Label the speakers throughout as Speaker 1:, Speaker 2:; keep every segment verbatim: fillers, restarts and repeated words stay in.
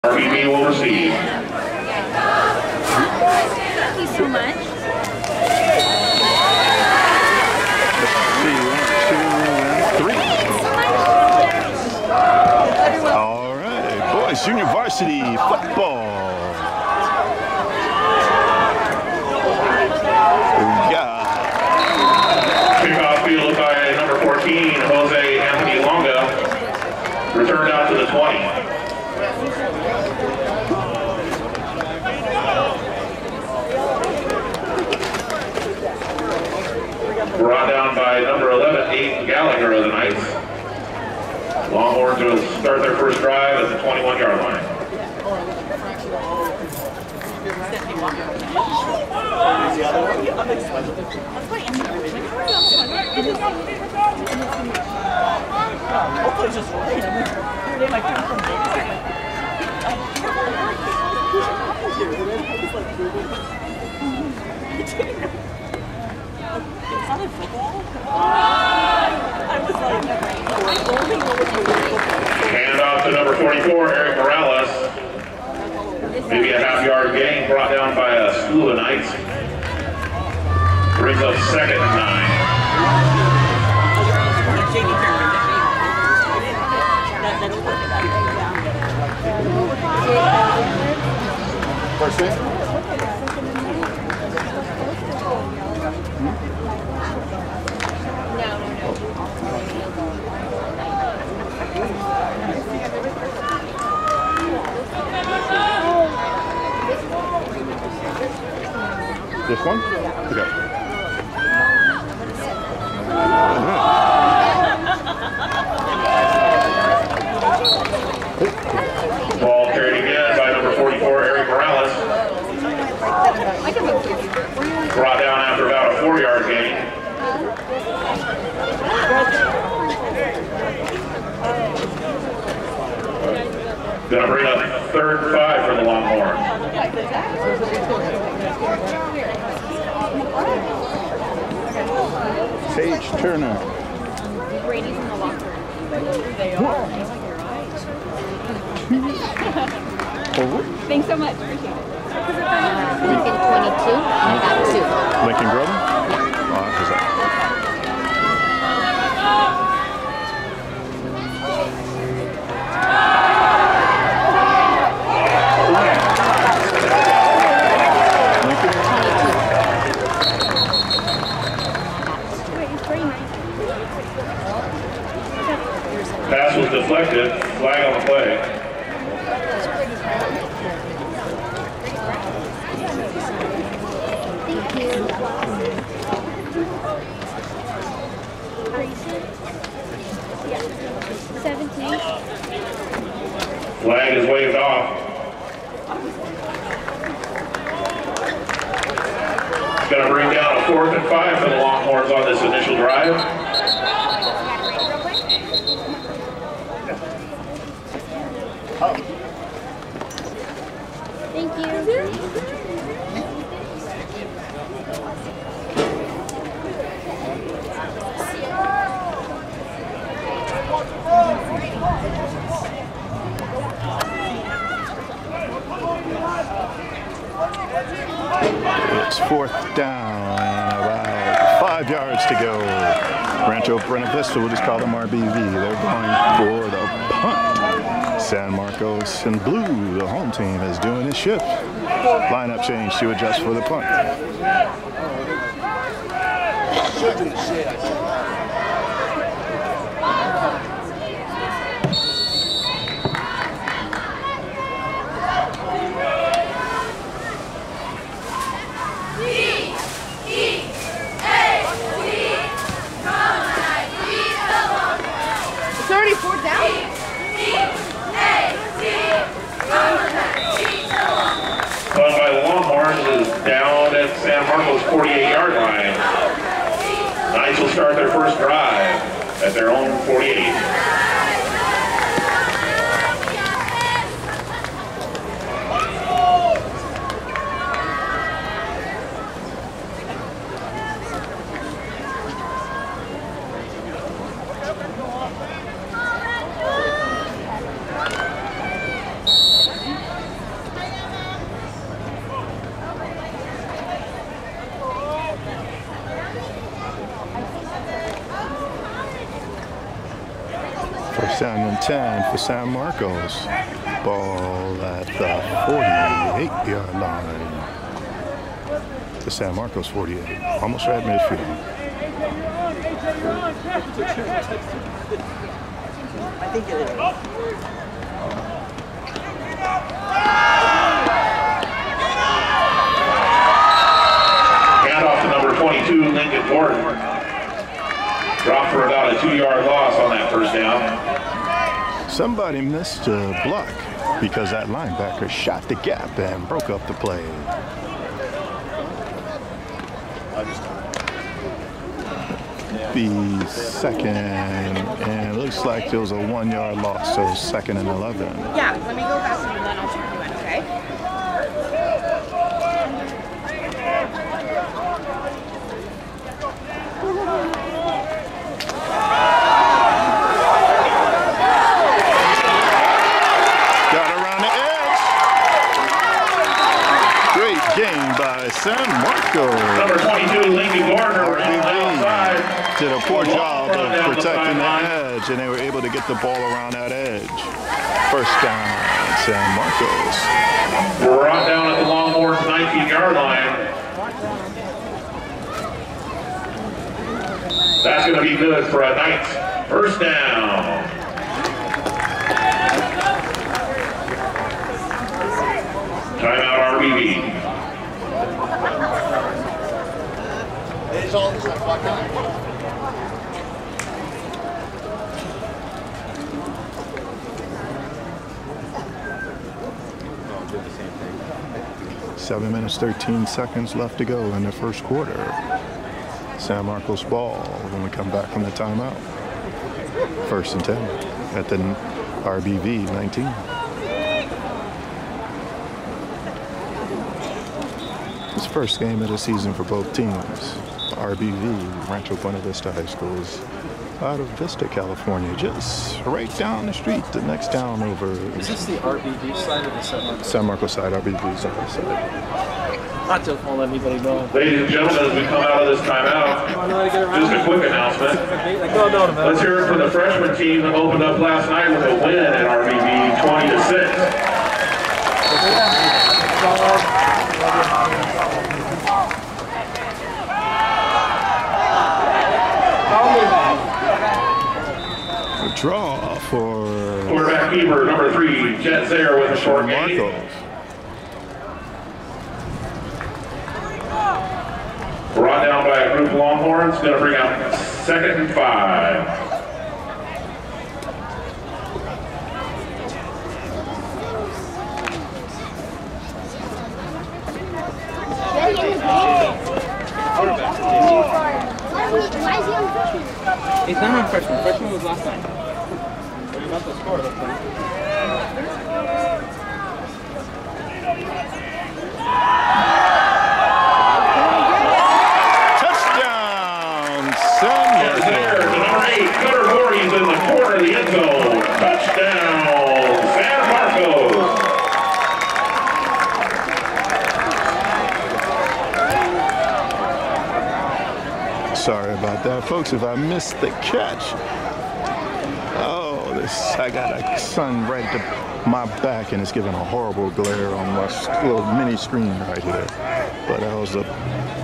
Speaker 1: R B V will receive.
Speaker 2: Thank you so much.
Speaker 3: All right, boys, junior varsity football. We got
Speaker 1: Kickoff fielded by number fourteen, Jose Anthony Longa. Returned out to the twenty. Brought down by number eleven, Aiden Gallagher of the Knights. Longhorns will start their first drive at the twenty-one yard line. Hand off to number forty-four, Eric Morales. Maybe a half yard gain brought down by a School of Knights. Brings up second and nine.
Speaker 3: first thing. This one? Okay.
Speaker 1: Ball carried again by number forty-four, Eric Morales. Brought down after about a four yard gain. Gonna bring up third and five for the Longhorns.
Speaker 3: Paige Turner.
Speaker 2: Brady's in the locker room. They are. Thanks so much. Appreciate it.
Speaker 4: Lincoln twenty-two, I got two.
Speaker 3: Lincoln Grove? Yeah. Oh, who's that?
Speaker 1: Pass was deflected. Flag on the play.
Speaker 4: Thank you.
Speaker 2: seventeen.
Speaker 1: Flag is waved off. Going to bring down a fourth and five for the Longhorns on this initial drive.
Speaker 2: Thank you.
Speaker 3: It's fourth down and about five yards to go. Rancho Buena Vista, we'll just call them R B V. They're going for the punt. San Marcos in blue, the home team, is doing his shift. Lineup change to adjust for the punt.
Speaker 2: It's already fourth down.
Speaker 1: Punt by the Longhorns is down at San Marcos' forty-eight yard line. Knights will start their first drive at their own forty-eight.
Speaker 3: down and ten for San Marcos. Ball at the forty-eight yard line. To San Marcos forty-eight. Almost right midfield.
Speaker 5: I think it is.
Speaker 1: Handoff to number twenty-two, Lincoln Gordon. Dropped for about a two-yard loss on that first down.
Speaker 3: Somebody missed a block because that linebacker shot the gap and broke up the play. Be second, and it looks like there was a one-yard loss, so second and eleven.
Speaker 2: Yeah, let me go back and then I'll check you in, okay?
Speaker 3: Got around the edge. Great game by San Marcos.
Speaker 1: Number twenty-two, Lincoln Gordon, ran outside.
Speaker 3: Did a poor job of protecting the edge, and they were able to get the ball around that edge. First down, San Marcos.
Speaker 1: We're on down at the Longhorns nineteen yard line. That's going to be good for a nice first down. Timeout R B V.
Speaker 5: It's all this fuck out.
Speaker 3: Seven minutes, thirteen seconds left to go in the first quarter. San Marcos ball when we come back from the timeout. First and ten at the R B V nineteen. It's the first game of the season for both teams. R B V, Rancho Buena Vista High School, is out of Vista, California, just right down the street, the next town over.
Speaker 5: Is this the R B V side or the San Marcos?
Speaker 3: San Marcos side, R B V side.
Speaker 5: Not to let anybody know.
Speaker 1: Ladies and gentlemen, as we come out of this timeout, just a quick announcement. Let's hear it from the freshman team that opened up last night with a win at R B V twenty to six.
Speaker 3: Draw for
Speaker 1: quarterback keeper number three, Jet Zaire with a short gain. Brought down by a group of Longhorns, going to bring out second and five.
Speaker 5: He's not on freshman. Freshman was last time. What about the score?
Speaker 3: Touchdown, San Marcos.
Speaker 1: Number eight, Cutter Voorhees in the corner of the end zone. Touchdown, San Marcos.
Speaker 3: Sorry about that, folks, if I missed the catch. Oh, this, I got a sun right to my back and it's giving a horrible glare on my little mini screen right here. But that was a,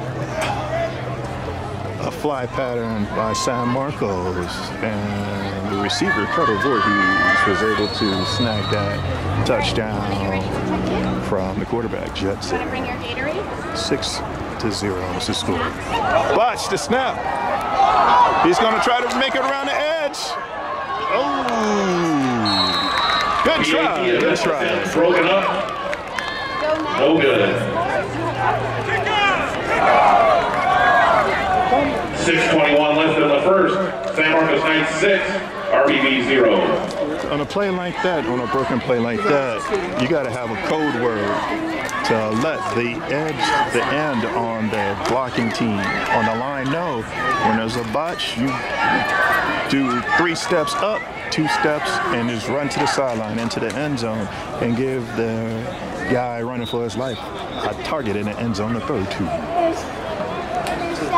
Speaker 3: a fly pattern by San Marcos, and the receiver, Cutter Voorhees, was able to snag that touchdown from the quarterback, Jet Zaire.
Speaker 2: Bring your Gatorade?
Speaker 3: Six to zero is the score. Botch the snap. He's going to try to make it around the edge. Oh, good try. Good try.
Speaker 1: Broken up. No good. six twenty-one left in the first. San Marcos Knights six, R B V zero.
Speaker 3: On a play like that, on a broken play like that, you got to have a code word to let the edge, the end on the blocking team on the line know when there's a botch, you do three steps up, two steps, and just run to the sideline into the end zone and give the guy running for his life a target in the end zone to throw to.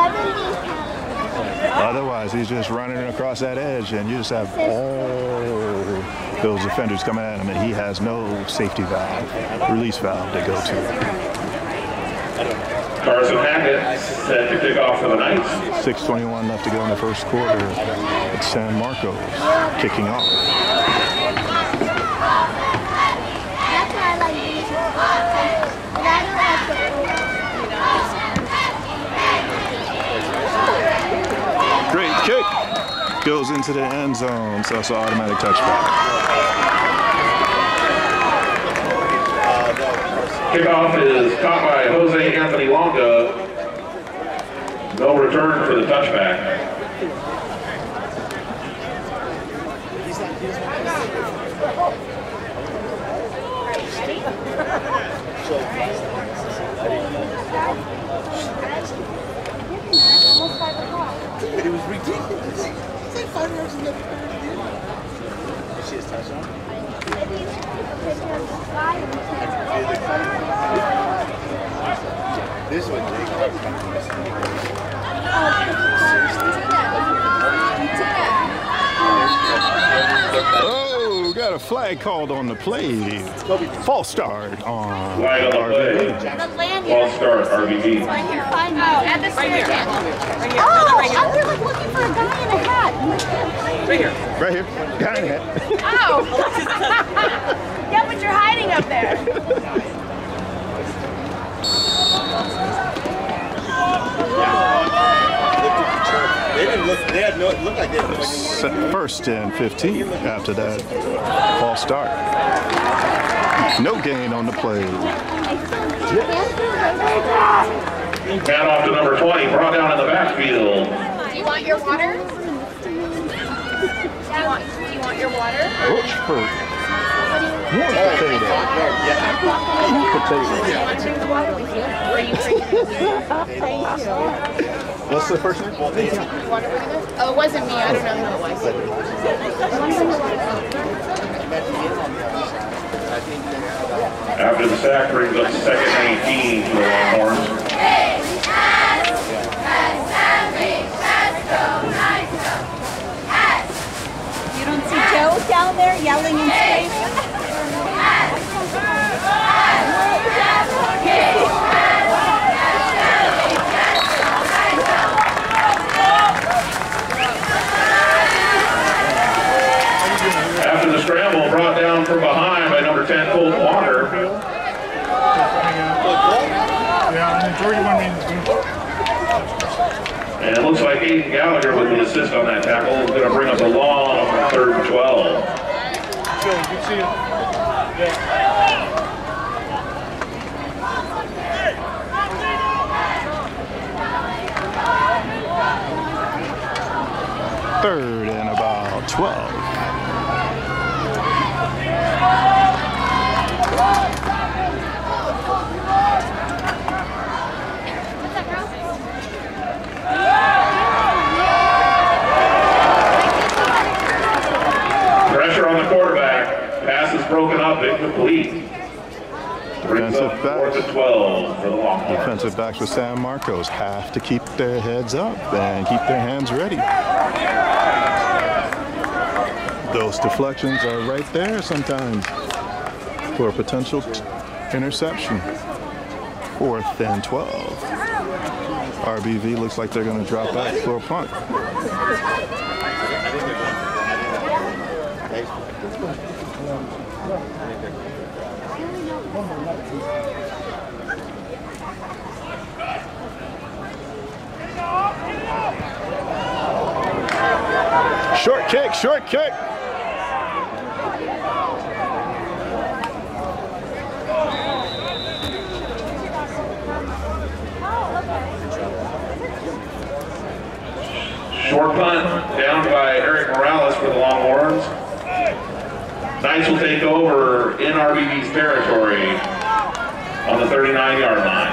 Speaker 3: Otherwise, he's just running across that edge, and you just have all those offenders coming at him, and he has no safety valve, release valve to go to.
Speaker 1: Carson Hackett set to kick off for the Knights.
Speaker 3: six twenty-one left to go in the first quarter. It's San Marcos kicking off.
Speaker 4: That's why I like these. But I don't like the
Speaker 3: Great kick. Goes into the end zone, so it's an automatic touchback.
Speaker 1: Kickoff is caught by Jose Anthony Longa. No return for the touchback.
Speaker 4: almost five o'clock.
Speaker 6: It was ridiculous. It's like five hours in the third. Did she just touch on? This is what Jake
Speaker 3: Oh, got a flag called on the play. False start on
Speaker 1: Flag on the play. False start, R B V.
Speaker 2: Oh, at the right here. Right here.
Speaker 4: Oh, I'm here like looking for a guy in a hat.
Speaker 5: Right here.
Speaker 3: Right here. Got it.
Speaker 2: Oh! Yeah, but you're hiding up there.
Speaker 6: They didn't look, they had no, it looked like they had no idea.
Speaker 3: First and fifteen after that false start. No gain on the play.
Speaker 1: Hand off to number twenty, brought down in the backfield.
Speaker 2: Do you want your water? Do you want, do you want your water?
Speaker 3: Rochford. One potato. One potato.
Speaker 2: Are you free? Thank you.
Speaker 3: What's the first name?
Speaker 2: Oh, it wasn't me. I don't know who it was.
Speaker 1: After the sack brings up second nineteen for the Longhorns.
Speaker 7: You don't see Joe down there yelling in space?
Speaker 1: After the scramble, brought down from behind by number ten, Colt Walker.
Speaker 8: Yeah, and Jordan went in.
Speaker 1: And it looks like Aiden Gallagher with the assist on that tackle is going to bring us a long third and twelve.
Speaker 8: Joe, you can see it. Yeah.
Speaker 3: Third and about twelve.
Speaker 1: Pressure on the quarterback. Pass is broken up, incomplete. Brings up fourth and twelve for the Longhorns.
Speaker 3: Defensive backs with San Marcos have to keep their heads up and keep their hands ready. Those deflections are right there sometimes for a potential interception. Fourth and twelve. R B V looks like they're going to drop back for a punt. Short kick, short kick.
Speaker 1: Short punt down by Eric Morales for the Longhorns. Knights will take over in R B V's territory on the thirty-nine yard line.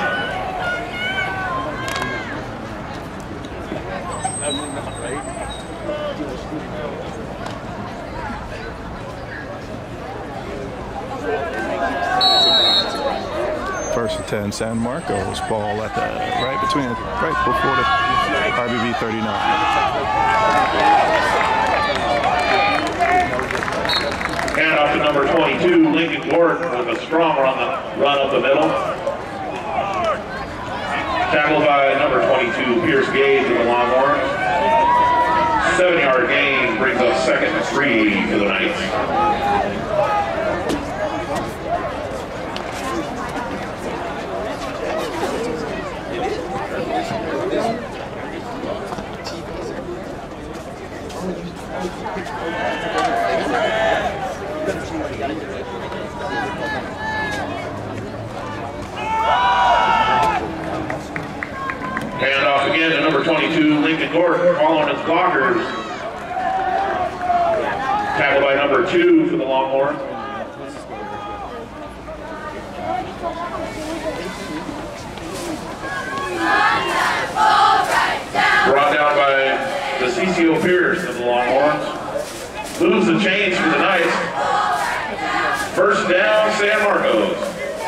Speaker 3: First and ten, San Marcos. Ball at the right between, right before the R B V thirty-nine.
Speaker 1: Hand off to number twenty-two, Lincoln Gordon, with a strong run, run up the middle. Tackled by number twenty-two, Pierce Gage of the Longhorns. Seven-yard gain brings up second and three for the Knights. Hand off again to number twenty-two, Lincoln Gordon, following his blockers. Tackled by number two for the Longhorns. Brought down by the C C O Pierce of the Longhorns. Moves the chains for the Knights. First down, San Marcos.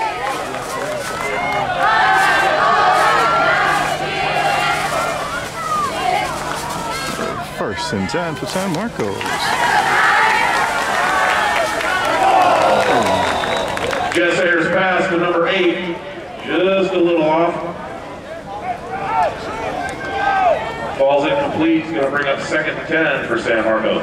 Speaker 3: First and ten for San Marcos.
Speaker 1: Jess Ayers pass to number eight, just a little off. Falls incomplete, it's going to bring up second and ten for San Marcos.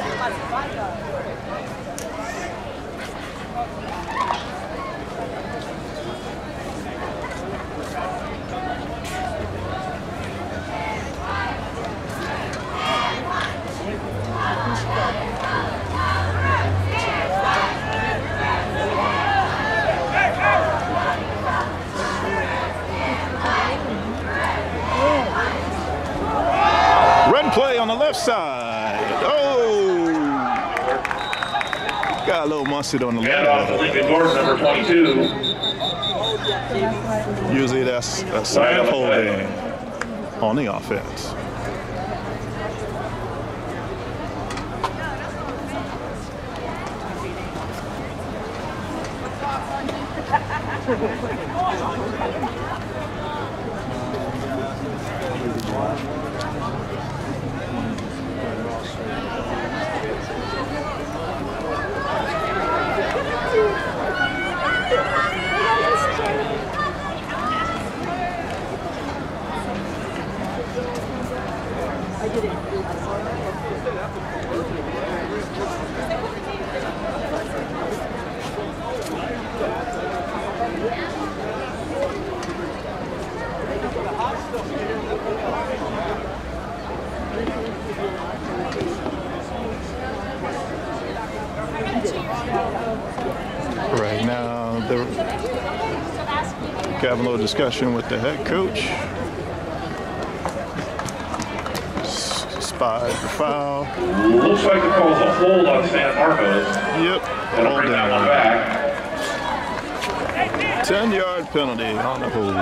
Speaker 3: Play on the left side. Oh! Got a little mustard on the
Speaker 1: Hand off to
Speaker 3: left.
Speaker 1: Lincoln Gordon, number twenty-two.
Speaker 3: Usually that's a sign of holding on the offense. Right now, they're having a little discussion with the head coach. Spied the foul.
Speaker 1: Looks like it calls a hold on San Marcos.
Speaker 3: Yep.
Speaker 1: Gonna bring that one back.
Speaker 3: ten-yard penalty on the hold.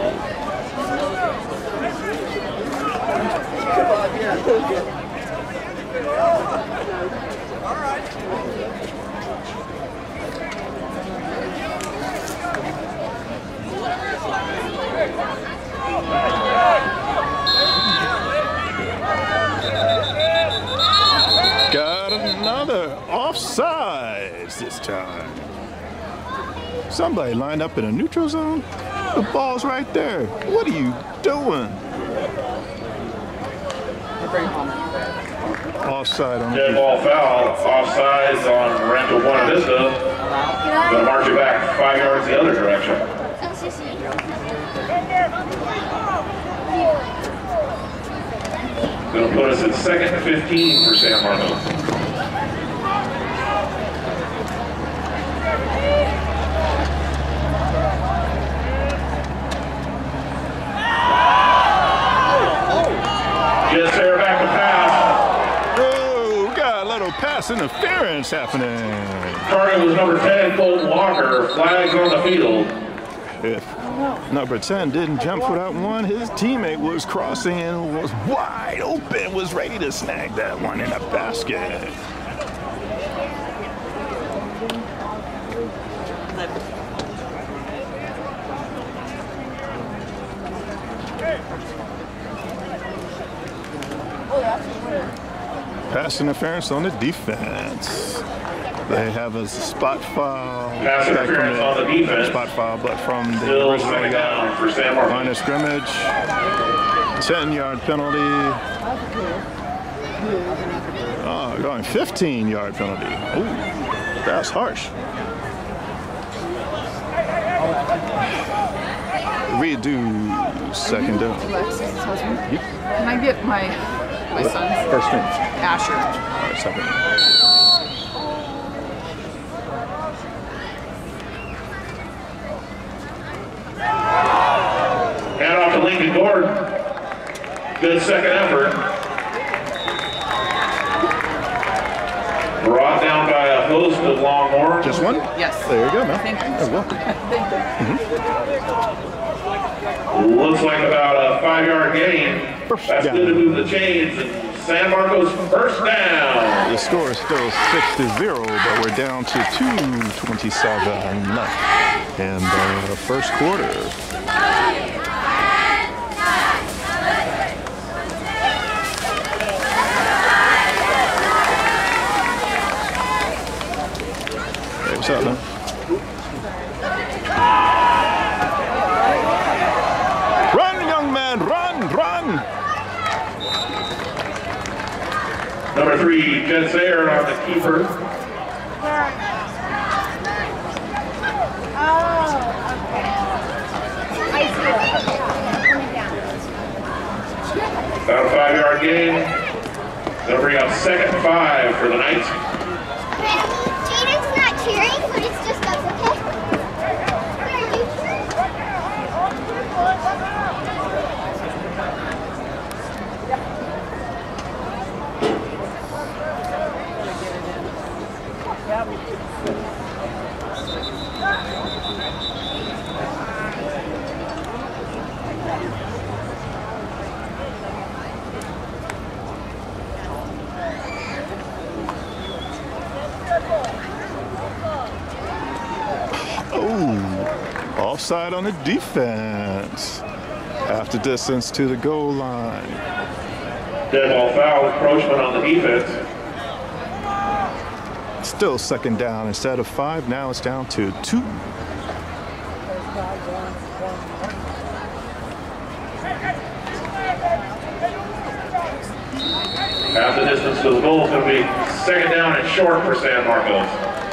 Speaker 6: All right.
Speaker 3: Got another offsides this time. Somebody lined up in a neutral zone. The ball's right there. What are you doing? Offside on the
Speaker 1: Dead ball foul. Offsides on Rancho Buena Vista. Gonna march it back five yards the other direction. Gonna put us at second and fifteen for San Marcos. Just there back to pass.
Speaker 3: Oh, got a little pass interference happening.
Speaker 1: Target was number ten, Colton Walker. Flags on the field.
Speaker 3: If number ten didn't jump for that one, his teammate was crossing and was wide open, was ready to snag that one in a basket. Pass interference on the defense. They have a spot foul.
Speaker 1: Pass interference on the defense.
Speaker 3: Spot foul, but from the
Speaker 1: Still
Speaker 3: original
Speaker 1: second down for San Marcos.
Speaker 3: line of scrimmage. ten yard penalty. Oh, going fifteen yard penalty. Ooh, that's harsh. Redo second down.
Speaker 9: Alexis' husband. Yep. Can I get my my son's
Speaker 3: First name.
Speaker 9: Asher?
Speaker 3: All right, second.
Speaker 1: Hand off to Lincoln Gordon. Good second effort. Brought down by a host of Longhorns.
Speaker 3: Just one?
Speaker 9: Yes.
Speaker 3: There you go, man.
Speaker 9: Thank you.
Speaker 3: You're welcome.
Speaker 1: Looks like about a five-yard gain.
Speaker 3: First
Speaker 1: That's
Speaker 3: down.
Speaker 1: good to move the chains. And San Marcos first down.
Speaker 3: The score is still six to zero, but we're down to two twenty-seven left in the first quarter. Hey, what's up, man? Run, young man, run, run!
Speaker 1: Number three, Jets Air on the keeper. About a five-yard gain. They'll bring up second five for the Knights.
Speaker 4: Jaden's not cheering, but it's just us, okay? Are you
Speaker 3: Oh, offside on the defense. Half the distance to the goal line.
Speaker 1: Dead ball foul, encroachment on the defense.
Speaker 3: Still second down. Instead of five, now it's down to two.
Speaker 1: Half the distance to the goal is going to be second down and short for San Marcos.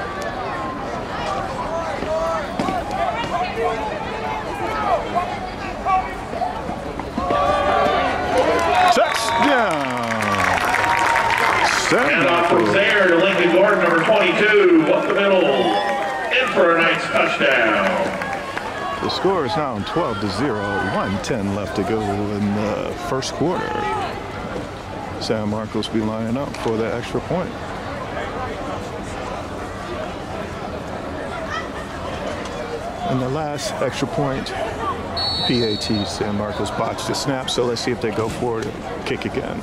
Speaker 1: Hand off from Zaire to Lincoln Gordon, number twenty-two, up the middle, in for a nice touchdown.
Speaker 3: The score is now twelve to zero, one ten left to go in the first quarter. San Marcos be lining up for the extra point. And the last extra point, P A T, San Marcos botched the snap, so let's see if they go for it and kick again.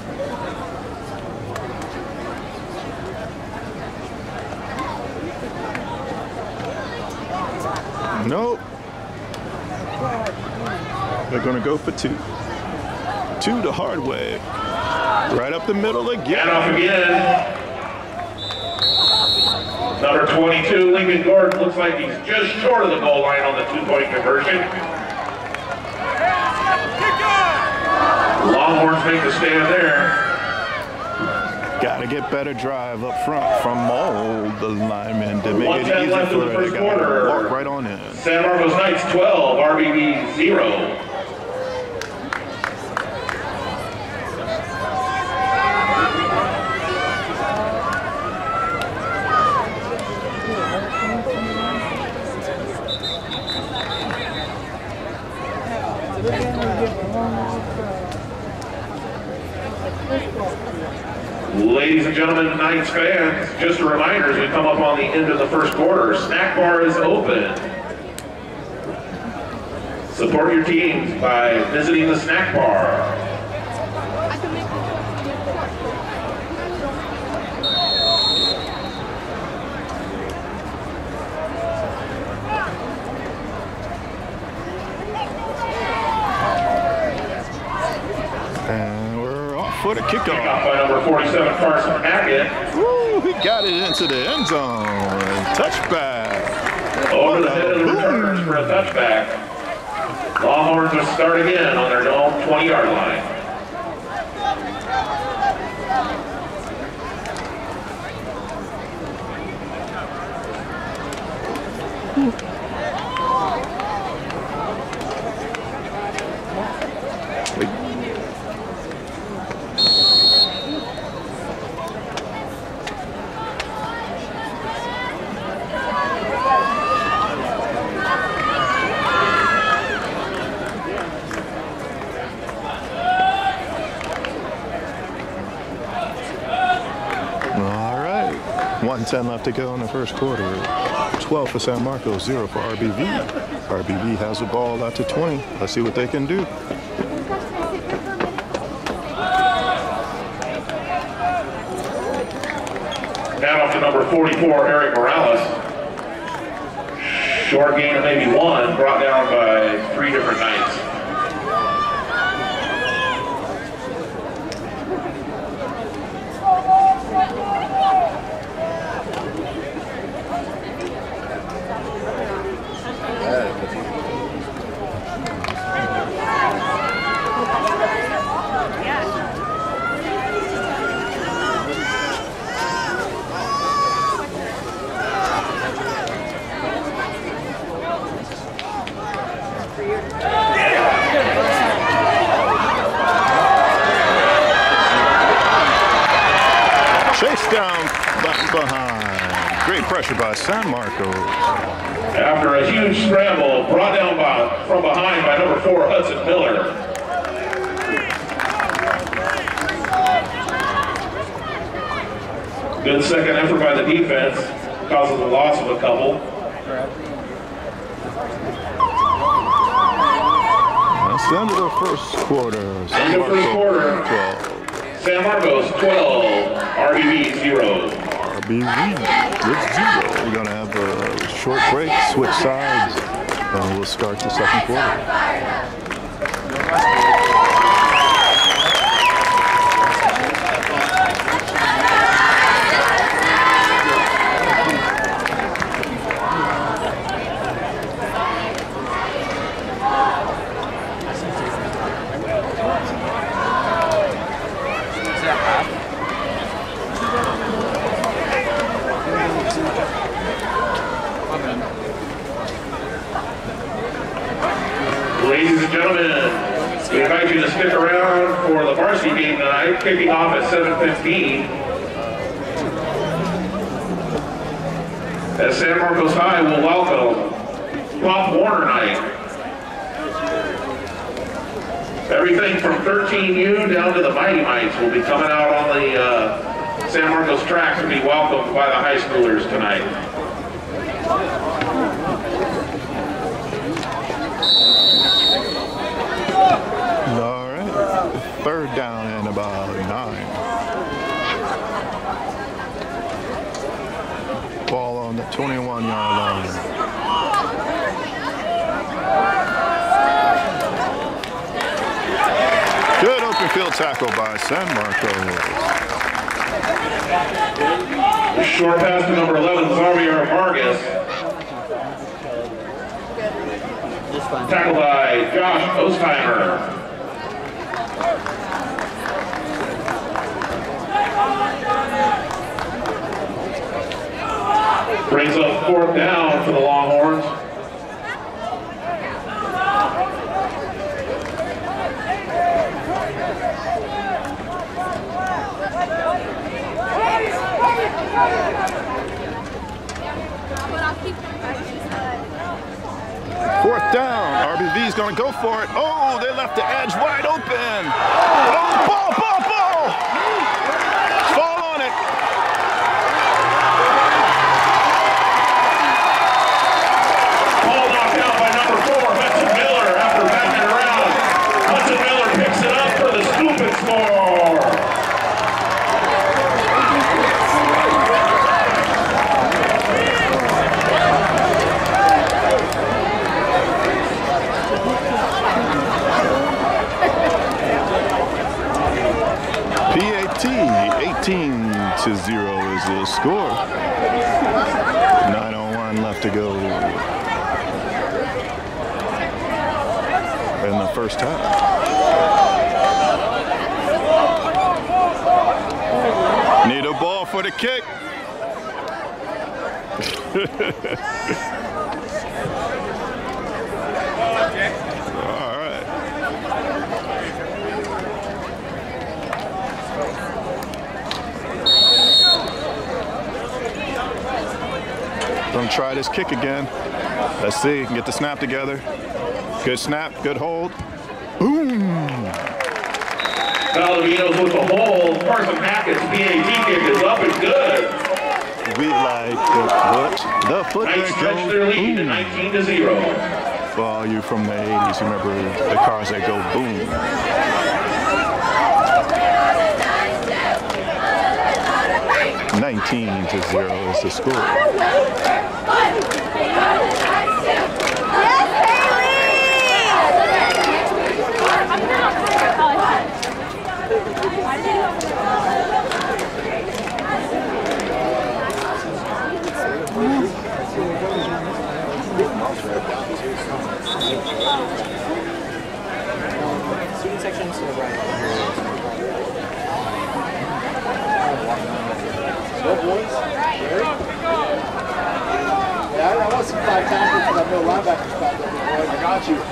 Speaker 3: Nope. They're going to go for two. Two the hard way. Right up the middle again.
Speaker 1: Hand off again. Number twenty-two, Lincoln Gordon, looks like he's just short of the goal line on the two-point conversion. Longhorns make the stand there.
Speaker 3: Got to get better drive up front from all the linemen to make it easy
Speaker 1: left
Speaker 3: for
Speaker 1: in the
Speaker 3: them. They
Speaker 1: first
Speaker 3: got to
Speaker 1: quarter.
Speaker 3: walk right on in.
Speaker 1: San Marcos Knights twelve, R B V zero. Ladies and gentlemen, Knights fans, just a reminder as we come up on the end of the first quarter, snack bar is open. Support your teams by visiting the snack bar.
Speaker 3: for the
Speaker 1: Kickoff
Speaker 3: kickoff.
Speaker 1: by number forty-seven, Carson Hackett.
Speaker 3: Woo, he got it into the end zone. Touchback.
Speaker 1: Over the head of the returners for a touchback. Longhorns will start again on their own twenty-yard line.
Speaker 3: one ten left to go in the first quarter. twelve for San Marcos, zero for R B V. R B V has the ball out to twenty. Let's see what they can do.
Speaker 1: Now up to number forty-four, Eric Morales. Short gain of maybe one, brought down by three different Knights.
Speaker 3: Chase down left behind. Great pressure by San Marcos.
Speaker 1: After a huge scramble, brought down by, from behind by number four, Hudson Miller. Good second effort by the defense, causes the loss of a couple.
Speaker 3: That's the end of the first quarter. San
Speaker 1: End of first
Speaker 3: Marcos
Speaker 1: quarter.
Speaker 3: twelve.
Speaker 1: San Marcos twelve, R B V zero.
Speaker 3: R B V with zero. We're going to have a short break, switch sides, and we'll start the second quarter.
Speaker 1: Ladies and gentlemen, we invite you to stick around for the varsity game tonight, kicking off at seven fifteen. As San Marcos High will welcome Pop Warner night. Everything from thirteen U down to the Mighty Mites will be coming out on the uh, San Marcos track to be welcomed by the high schoolers tonight.
Speaker 3: All right, third down and about nine. Ball on the twenty-one yard line. Good open field tackle by San Marcos.
Speaker 1: Short pass to number eleven, Xavier Vargas. Tackled by Josh Ostheimer. Brings up fourth down for the Longhorns.
Speaker 3: Fourth down, R B V's gonna go for it. Oh, they left the edge wide open. Oh, ball, ball, ball! Fall on it.
Speaker 1: Ball knocked out by number four, Hudson Miller, after backing around. Hudson Miller picks it up for the scoop and score.
Speaker 3: score. nine oh one left to go in the first half. Need a ball for the kick. All right. Gonna try this kick again. Let's see, get the snap together. Good snap, good hold. Boom!
Speaker 1: Valdovinos with the hole. Carson Hackett's P A T kick is up and good.
Speaker 3: We like the foot. The foot
Speaker 1: Knights
Speaker 3: that
Speaker 1: stretch
Speaker 3: goes
Speaker 1: their lead to
Speaker 3: boom.
Speaker 1: nineteen to zero.
Speaker 3: For all you from the eighties, remember the cars that go boom. nineteen to zero is the score.
Speaker 6: Student section to the right. Go boys. Ready? Yeah, I want to see five tackles because I know linebackers back there, boys. I got you.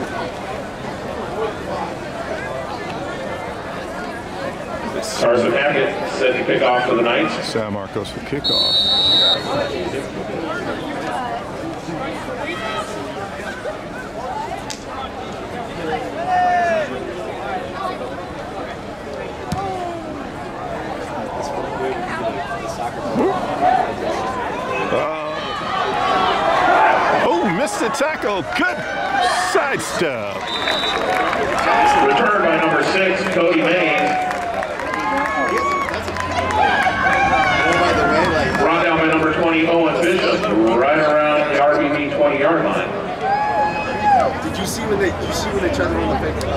Speaker 1: Carson Hackett set to kick off for the Knights.
Speaker 3: San Marcos for kickoff. Uh, oh, missed the tackle. Good sidestep.
Speaker 1: Returned by number six, Cody Mays. Brought down by number twenty, Owen Bishop, right around the R B V twenty-yard line.
Speaker 6: Did you see when they? Did you see when they tried to run the fake? Uh,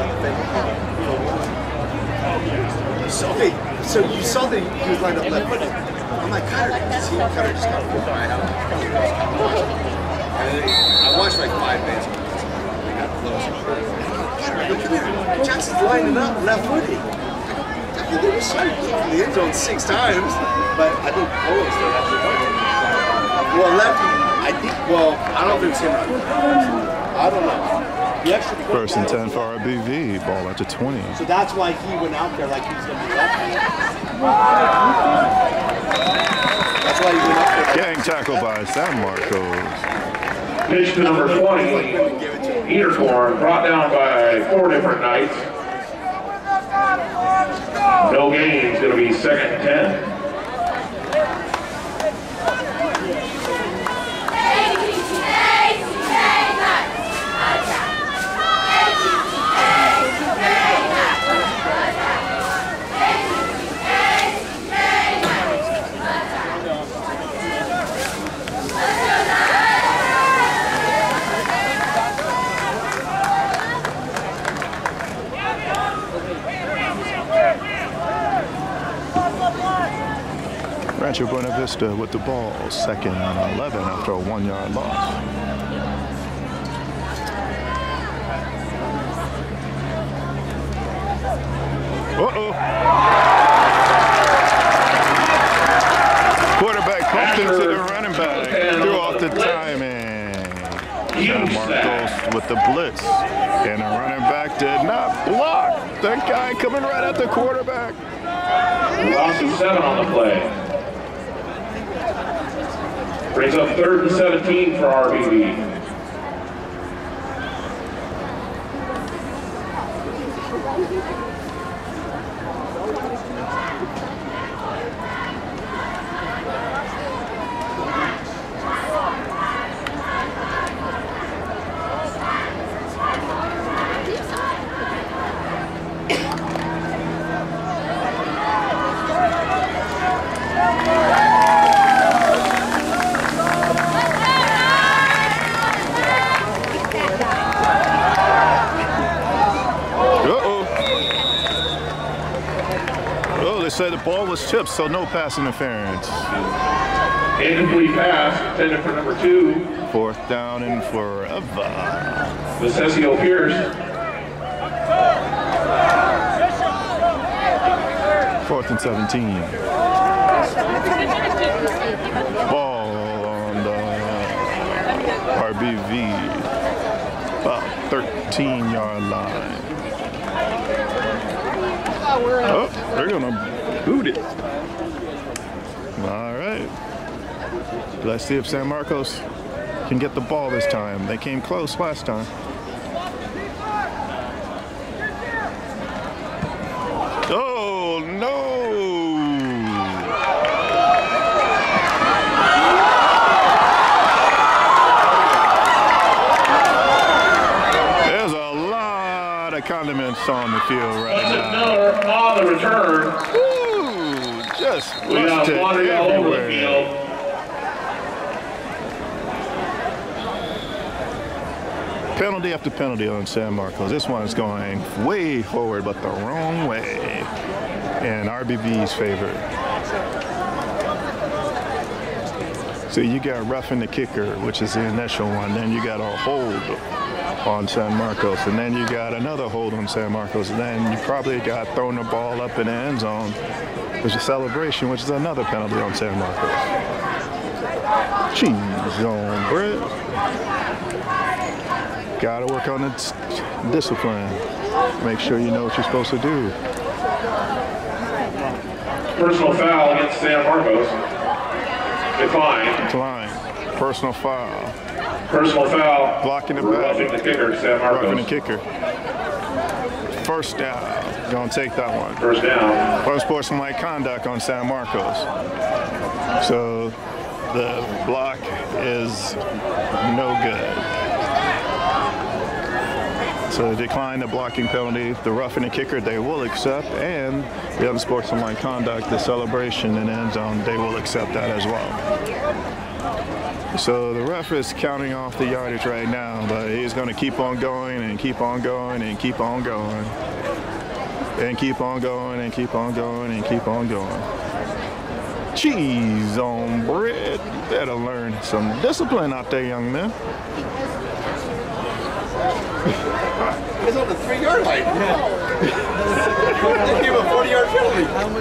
Speaker 6: fake? So hey, so you saw that he was lined up left footed. I'm like, Cutter, just he Cutter just got pulled right out. And then I watched like five minutes. They got close. Look at that. Jackson's lining up left footed. I think they were shot in the end zone six times, but I think Owen still had to go. Well, left. I think. Well, I don't know if it was him. I don't know. He actually
Speaker 3: First and ten for R B V. Ball at the twenty.
Speaker 6: So that's why he went out there like he was going to be left. That's why he went out there.
Speaker 3: Gang tackle by San Marcos.
Speaker 1: Pitch to number twenty, Eatercorn, brought down by four different Knights. No gain, it's going to be second and ten.
Speaker 3: Rancho Buena Vista with the ball, second and eleven after a one-yard loss. Uh-oh. Quarterback bumped into the running back, threw off the timing. San Marcos with the blitz, and the running back did not block. That guy coming right at the quarterback.
Speaker 1: Loss of seven on the play. Brings up third and seventeen for R B V.
Speaker 3: said the ball was tipped, so no pass interference.
Speaker 1: Incomplete pass intended for number two.
Speaker 3: Fourth down and forever.
Speaker 1: Vicesio Pierce.
Speaker 3: Fourth and seventeen. Ball on the R B V. About thirteen yard line. Oh, they're gonna boot it. All right. Let's see if San Marcos can get the ball this time. They came close last time. Oh, no. There's a lot of condiments on the field right now.
Speaker 1: On the return.
Speaker 3: Ooh, just
Speaker 1: we got water all over the field.
Speaker 3: Penalty after penalty on San Marcos. This one is going way forward, but the wrong way. In R B V's favor. So you got roughing the kicker, which is the initial one. Then you got a hold on San Marcos. And then you got another hold on San Marcos. And then you probably got throwing the ball up in the end zone. There's a celebration, which is another penalty on San Marcos. Cheese on bread. Gotta work on its discipline. Make sure you know what you're supposed to do.
Speaker 1: Personal foul against San Marcos. Decline.
Speaker 3: Decline. Personal foul.
Speaker 1: Personal foul.
Speaker 3: Blocking the back.
Speaker 1: Roughing the kicker, San Marcos.
Speaker 3: Roughing the kicker. First down. Gonna take that one.
Speaker 1: First down.
Speaker 3: Unsportsmanlike conduct on San Marcos. So the block is no good. So they decline the blocking penalty, the roughing the kicker they will accept, and the unsportsmanlike conduct, the celebration in the end zone, they will accept that as well. So the ref is counting off the yardage right now, but he's going to keep on going and keep on going and keep on going and keep on going and keep on going and keep on going. Cheese on bread. You better learn some discipline out there, young man.
Speaker 6: He's on the three-yard line. They gave him a forty-yard penalty.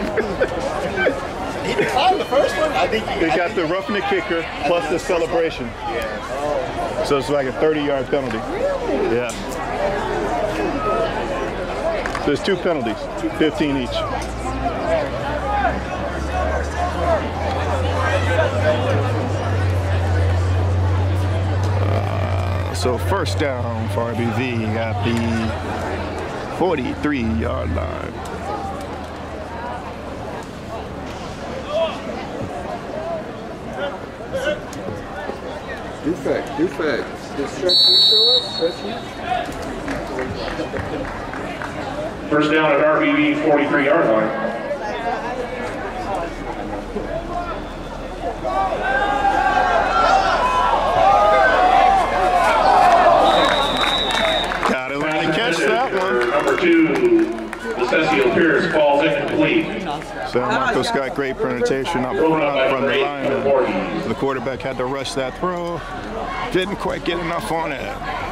Speaker 6: He declined the first one. I think he,
Speaker 3: They
Speaker 6: I
Speaker 3: got the roughing the kicker plus the celebration.
Speaker 6: Yeah.
Speaker 3: So it's like a thirty-yard penalty. Yeah. So there's two penalties, fifteen each. So first down for R B V at the forty-three yard line.
Speaker 5: Defect, defect. Did stretch you show up? Stretch you?
Speaker 1: First down at R B V, forty-three yard line. Number two, Vicesio Pierce falls incomplete.
Speaker 3: San Marcos got great penetration up front from the lineman. The quarterback had to rush that throw. Didn't quite get enough on it.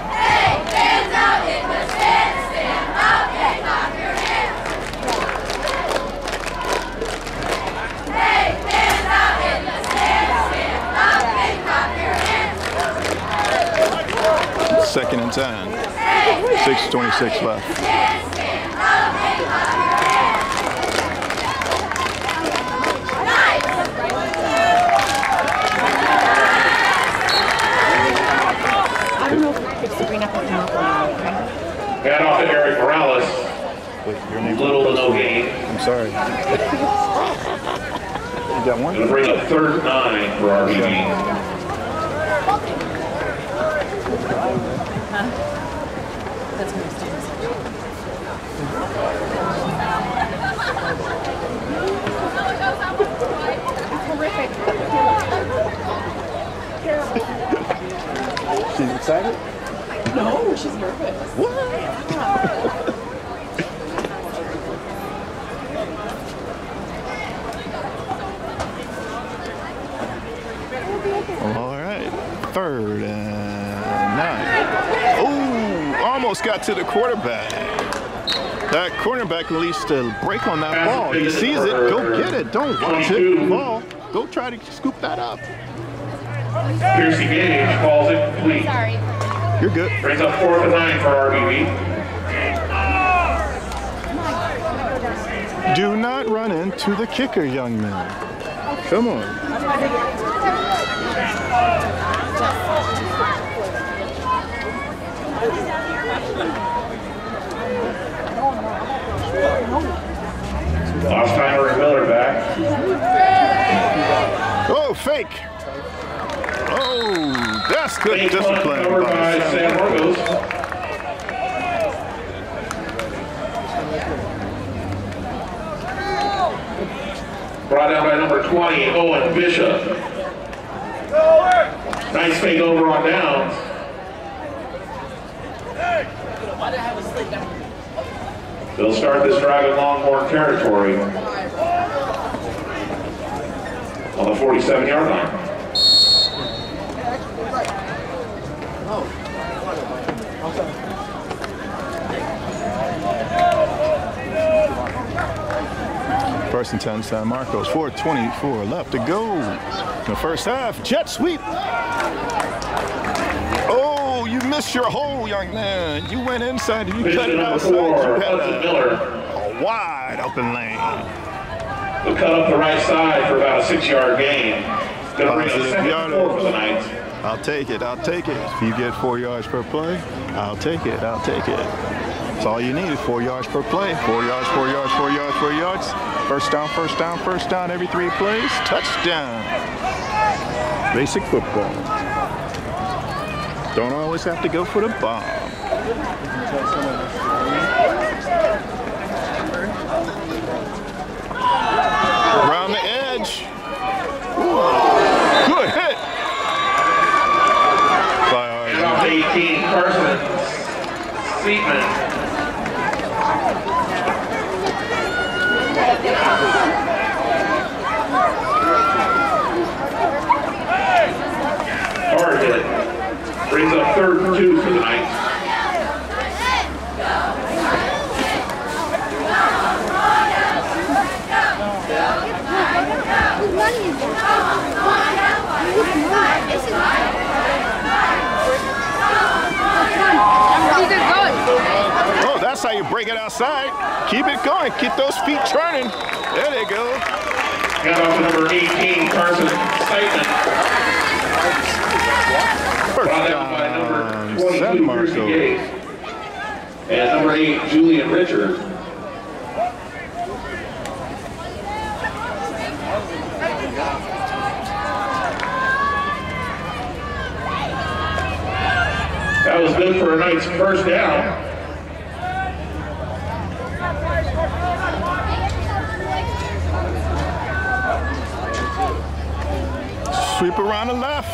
Speaker 3: Second and ten. six twenty-six left.
Speaker 2: I don't know if Sabrina can come up or not.
Speaker 1: Got off to Eric Morales.
Speaker 3: Wait, your name?
Speaker 1: Little to no gain.
Speaker 3: I'm sorry. You got one?
Speaker 1: It'll bring up third nine for R B V.
Speaker 2: That's what it's doing. Horrific.
Speaker 3: She's excited?
Speaker 2: No, she's nervous.
Speaker 3: What? third and nine. Oh, almost got to the quarterback. That cornerback released a break on that ball. He sees it, go get it. Don't watch it fall. Go try to scoop that up.
Speaker 1: Piercy Gage calls it complete.
Speaker 2: Sorry.
Speaker 3: You're good.
Speaker 1: Brings up fourth and nine for R B V.
Speaker 3: Do not run into the kicker, young man. Come on.
Speaker 1: Last timer and Miller back.
Speaker 3: Oh, fake. Oh, that's good
Speaker 1: Fake
Speaker 3: discipline.
Speaker 1: Covered by San Marcos. Brought down by number twenty, Owen Bishop. Nice fake over on downs. They'll start this drive in Longhorn territory on the forty-seven yard line.
Speaker 3: First and ten, San Marcos, four twenty-four left to go. In the first half, jet sweep. Oh, you missed your hole, young man. You went inside and you cut it outside. You had a, a wide open lane.
Speaker 1: They'll cut up the right side for about a six yard gain. Gonna bring a second four for the Knights.
Speaker 3: I'll take it, I'll take it. If you get four yards per play, I'll take it, I'll take it. That's all you need, four yards per play. Four yards, four yards, four yards, four yards. First down, first down, first down every three plays. Touchdown. Basic football. Don't always have to go for the bomb. Around the edge. Ooh. Good hit.
Speaker 1: By eighteen, Carson Seatman. Hard hit. Brings up third and two for the Knights.
Speaker 3: Oh, that's how you break it outside. Keep it going. Keep those feet turning. There they go.
Speaker 1: Got off number eighteen, Carson Seitman. Brought down by number twenty-two, Piercy Gage. And number eight, Julian Richard. That was good for a Knight's first down.
Speaker 3: Sweep around the left.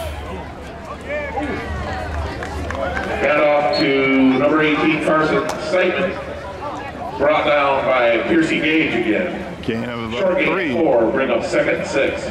Speaker 1: Head off to number eighteen, Carson Seitman. Brought down by Piercy Gage again.
Speaker 3: Gain of
Speaker 1: Short
Speaker 3: about
Speaker 1: gain
Speaker 3: three.
Speaker 1: four, bring up second and six.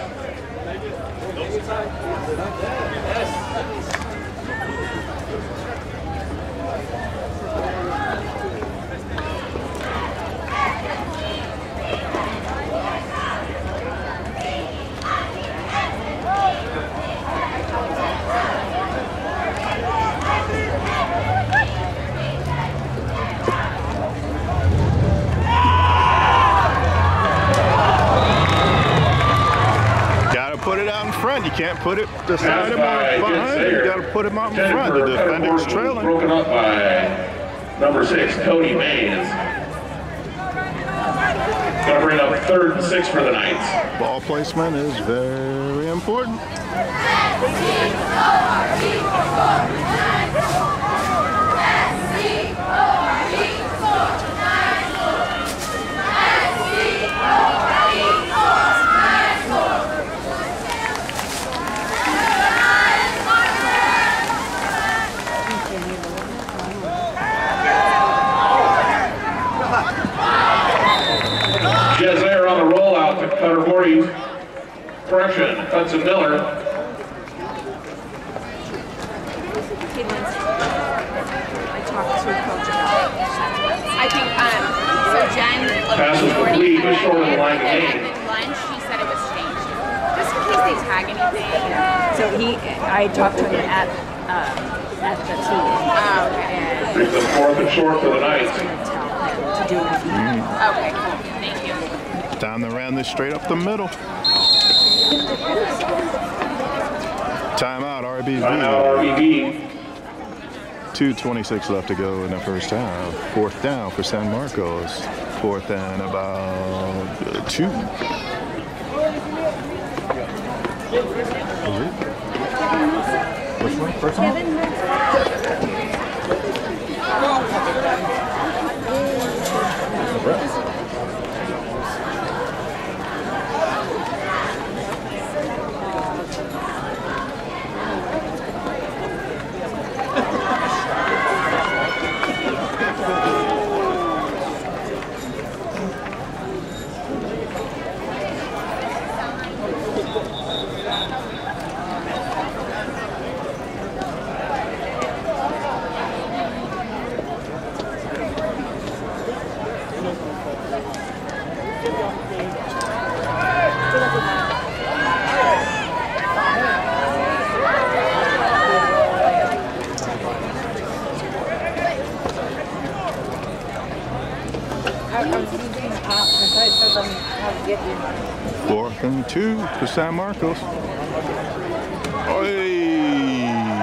Speaker 3: Put it out in front. You can't put it beside him or behind him. You got to put him out in front. The defender's trailing.
Speaker 1: Broken up by number six, Cody Mays. Going to bring up third and six for the Knights.
Speaker 3: Ball placement is very important.
Speaker 1: Jezair on the rollout to Cutter Voorhees. Correction, Hudson Miller.
Speaker 9: talk to Coach about.
Speaker 2: I think, um, so Jen looked
Speaker 1: Pass was
Speaker 2: short
Speaker 1: complete, but short of the
Speaker 2: and
Speaker 1: line of
Speaker 2: then
Speaker 1: game.
Speaker 2: at lunch, she said it was changed. Just in case they tag anything.
Speaker 7: So he, I talked to him at, uh, at the team.
Speaker 2: Oh, okay.
Speaker 7: And
Speaker 1: Brings up fourth and short for the Knights.
Speaker 7: tell him to do it if he had.
Speaker 2: Okay, cool. Thank you.
Speaker 3: Time to ran this straight up the middle. Timeout, R B V.
Speaker 1: Timeout, R B V.
Speaker 3: two twenty-six left to go in the first half. Fourth down for San Marcos. Fourth and about uh, two. Which one? First one? Fourth and two for San Marcos. Oy.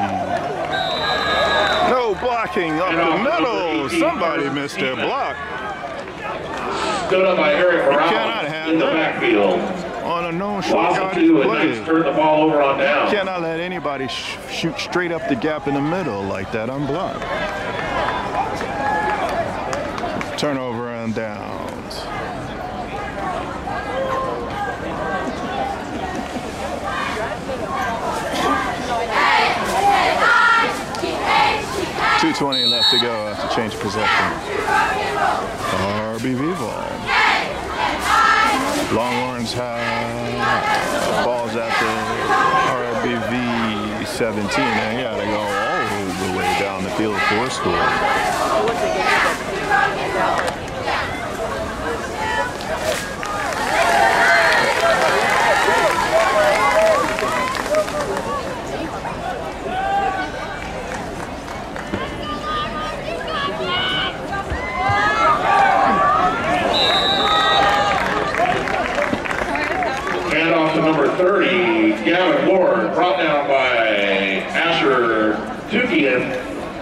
Speaker 3: No blocking up the middle. Somebody missed their block.
Speaker 1: Stood up by Eric
Speaker 3: cannot
Speaker 1: Morales
Speaker 3: have
Speaker 1: in the
Speaker 3: that.
Speaker 1: backfield.
Speaker 3: On a known short
Speaker 1: Loss of
Speaker 3: yardage
Speaker 1: two, and
Speaker 3: play.
Speaker 1: Knights turned the ball over on down.
Speaker 3: Cannot let anybody sh shoot straight up the gap in the middle like that unblocked. Turnover and downs. two twenty left to go after change of possession. R B V ball. Longhorns have balls at the R B V seventeen. And you gotta go all the way down the field for a score.
Speaker 1: Handoff to number thirty, Gavin Ward, brought down by Asher Tukian.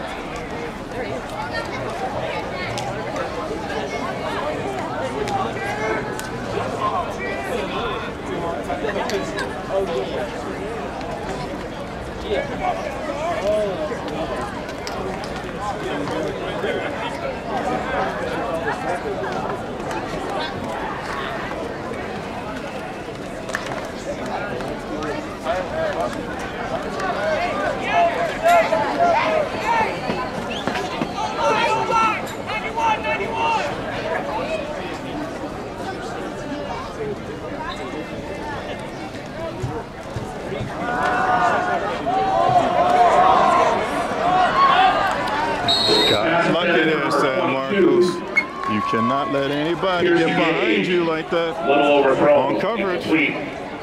Speaker 1: Got lucky there, San Marcos. You cannot let anybody get behind you like that. Little overthrown.
Speaker 3: On coverage.
Speaker 1: Incomplete.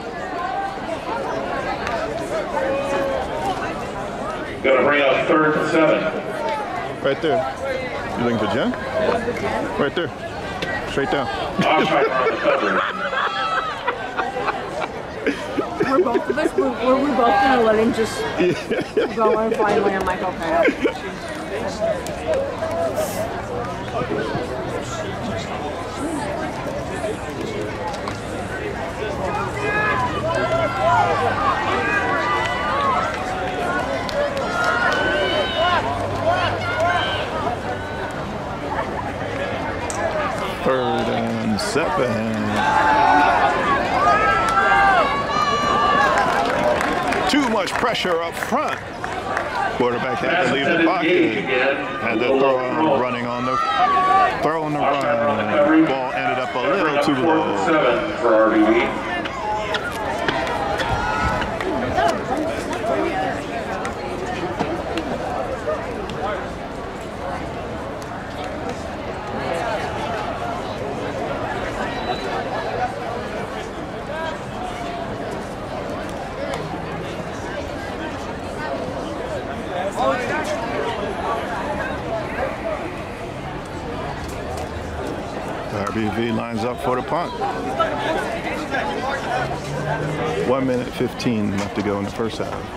Speaker 1: Gonna bring up third and seven.
Speaker 3: Right there. You looking for Jen? Right there. Straight down.
Speaker 1: Oshheimer on the coverage.
Speaker 7: We're both of us, we're, we're, we're both gonna let him just go and finally I'm like, okay.
Speaker 3: Third and seven. Too much pressure up front. Quarterback had to leave the pocket. Had to throw on running on the throw on the run. Ball ended up a little too low.
Speaker 1: Seven for R B V.
Speaker 3: R B V lines up for the punt. One minute fifteen left to go in the first half.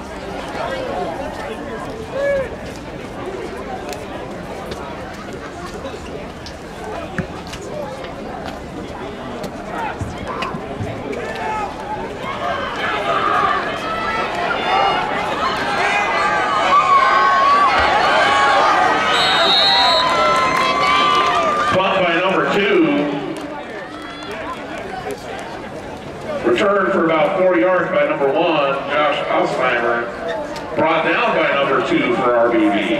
Speaker 1: Returned for about four yards by number one, Josh Alzheimer. Brought down by number two for R B V.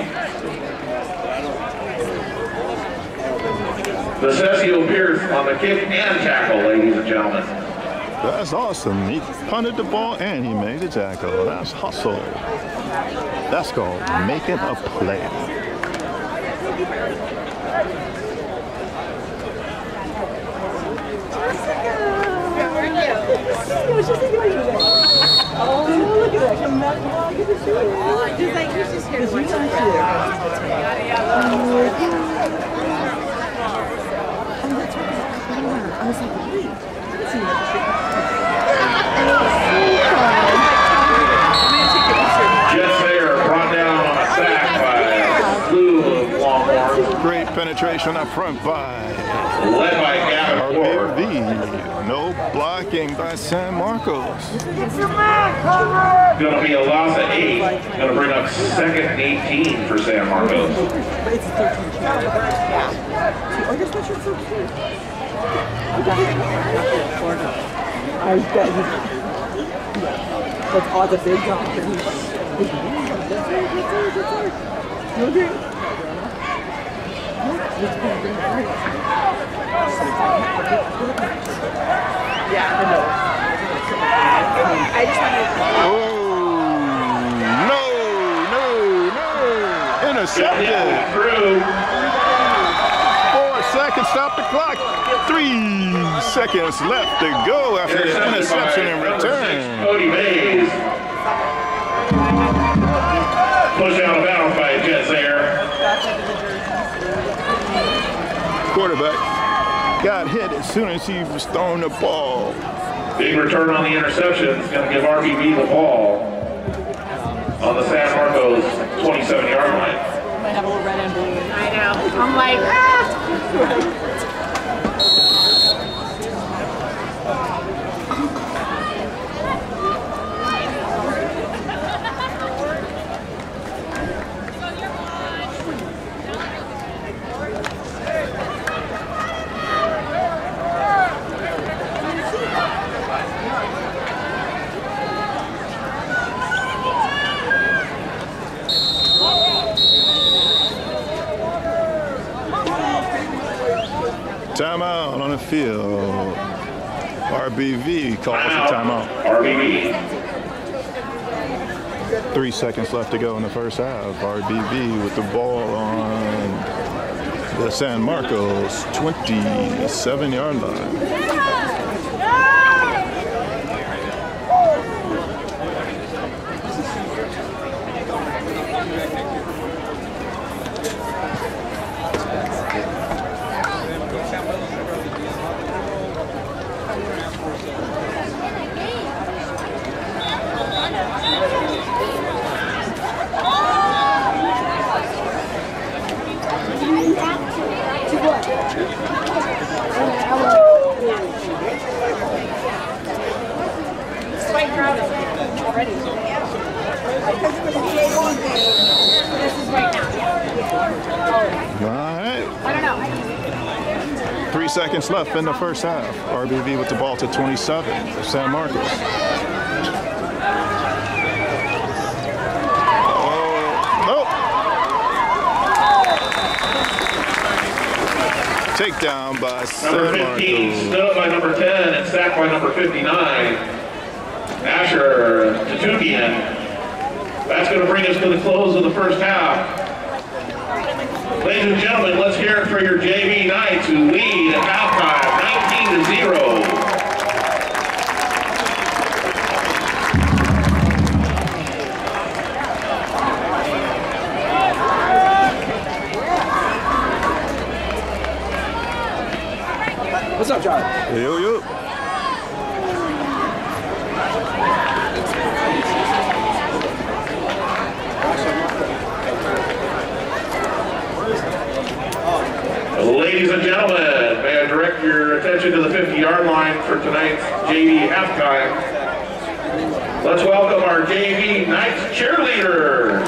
Speaker 1: Necessio Pierce on the kick and tackle, ladies and gentlemen.
Speaker 3: That's awesome. He punted the ball and he made the tackle. That's hustle. That's called making a play.
Speaker 7: Oh, look at that. Come back. Oh, look at the shoe. Just like you're just here. Because you don't see it. I was like, wait. I didn't see that.
Speaker 1: Jets there brought down on a sack by a slew of Longhorns.
Speaker 3: Great penetration up front by
Speaker 1: led by Gavin Ford.
Speaker 3: R B V. No blocking by San Marcos.
Speaker 1: Going to be a loss of eight. Going to bring up second and eighteen for San Marcos.
Speaker 7: It's thirteen. Yeah. Oh, your sweatshirt's so cute. I bet he's... That's all the big dog. That's right, that's right, that's right. You okay? Yeah, I know. I just wanted to...
Speaker 3: Oh, no, no, no. Intercepted.
Speaker 1: Through.
Speaker 3: Four seconds, stop the clock. Three seconds left to go after the interception and return.
Speaker 1: Cody Mays. Push out of bounds by Jets there.
Speaker 3: Quarterback got hit as soon as he was throwing the ball.
Speaker 1: Big return on the interception. It's going to give R B V the ball on the San Marcos twenty-seven yard line.
Speaker 7: Might have a little red and blue.
Speaker 2: I know. I'm like, ah!
Speaker 3: Timeout on the field. R B V calls a timeout.
Speaker 1: R B V.
Speaker 3: Three seconds left to go in the first half. R B V with the ball on the San Marcos twenty-seven yard line.
Speaker 2: It's quite crowded already. This is right now, yeah.
Speaker 3: All right.
Speaker 2: I don't know.
Speaker 3: Three seconds left in the first half. R B V with the ball to twenty-seven for San Marcos. Oh, nope. Takedown by San
Speaker 1: Number fifteen,
Speaker 3: Marcos.
Speaker 1: stood up by number ten and sacked by number fifty-nine. Asher Tatukian. That's going to bring us to the close of the first half. Ladies and gentlemen, let's hear it for your J V Knights who lead at halftime, nineteen to zero.
Speaker 7: What's up, Charlie?
Speaker 3: Yo, yo.
Speaker 1: Ladies and gentlemen, may I direct your attention to the fifty-yard line for tonight's J V halftime. Let's welcome our J V Knights cheerleaders.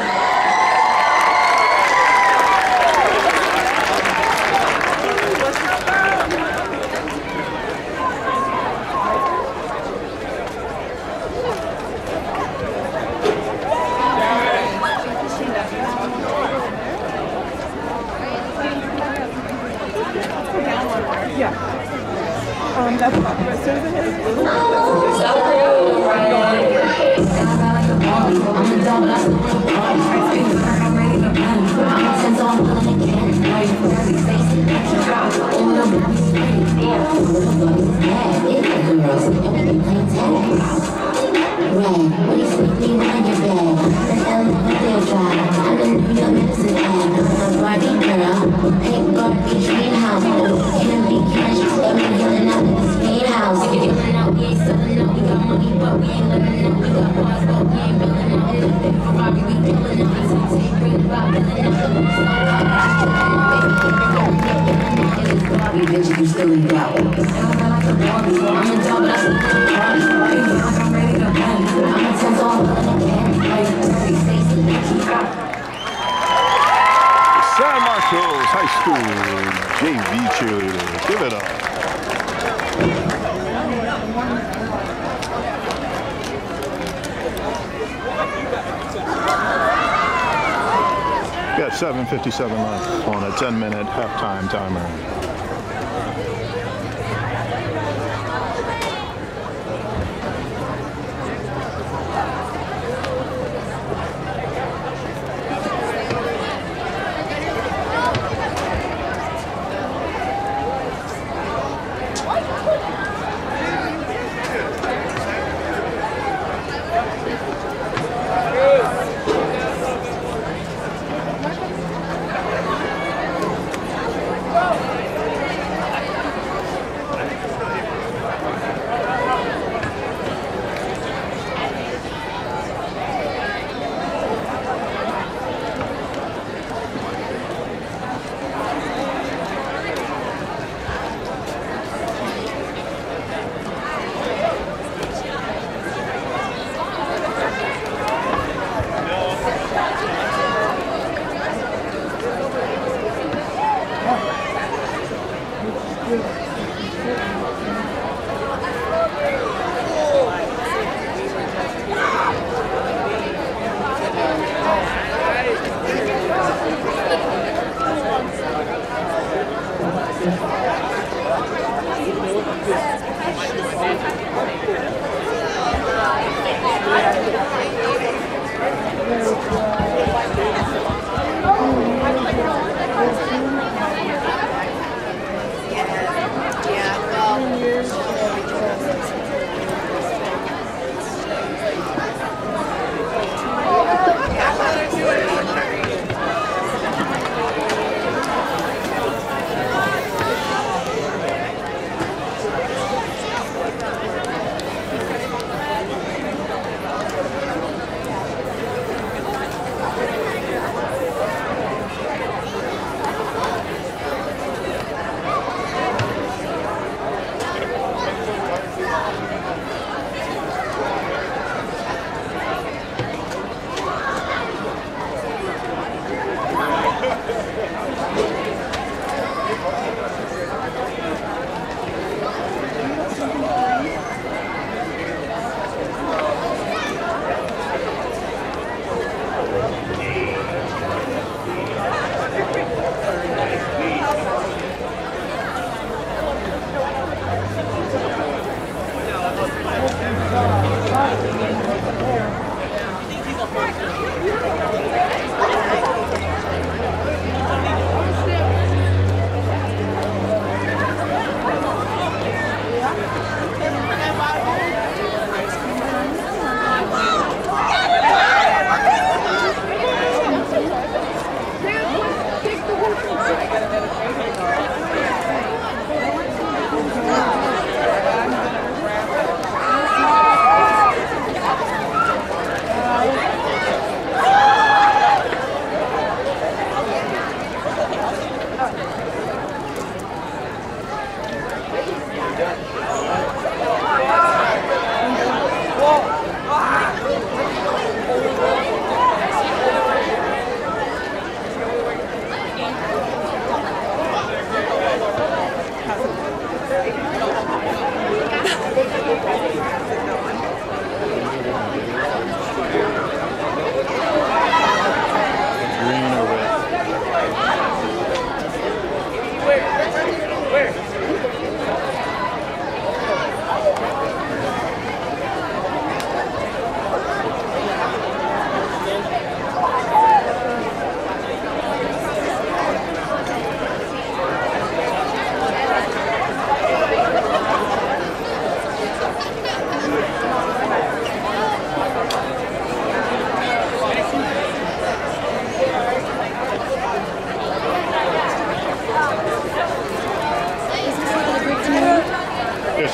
Speaker 7: Yeah. Um, that's not as soon as it hits blue.
Speaker 10: Bitch, you still in doubt. I'm a dog, that's a party. I'm ready to bang. I'm a tense all
Speaker 3: San Marcos High School J V cheerleaders. Give it up. Got seven fifty-seven left on a ten minute halftime timer.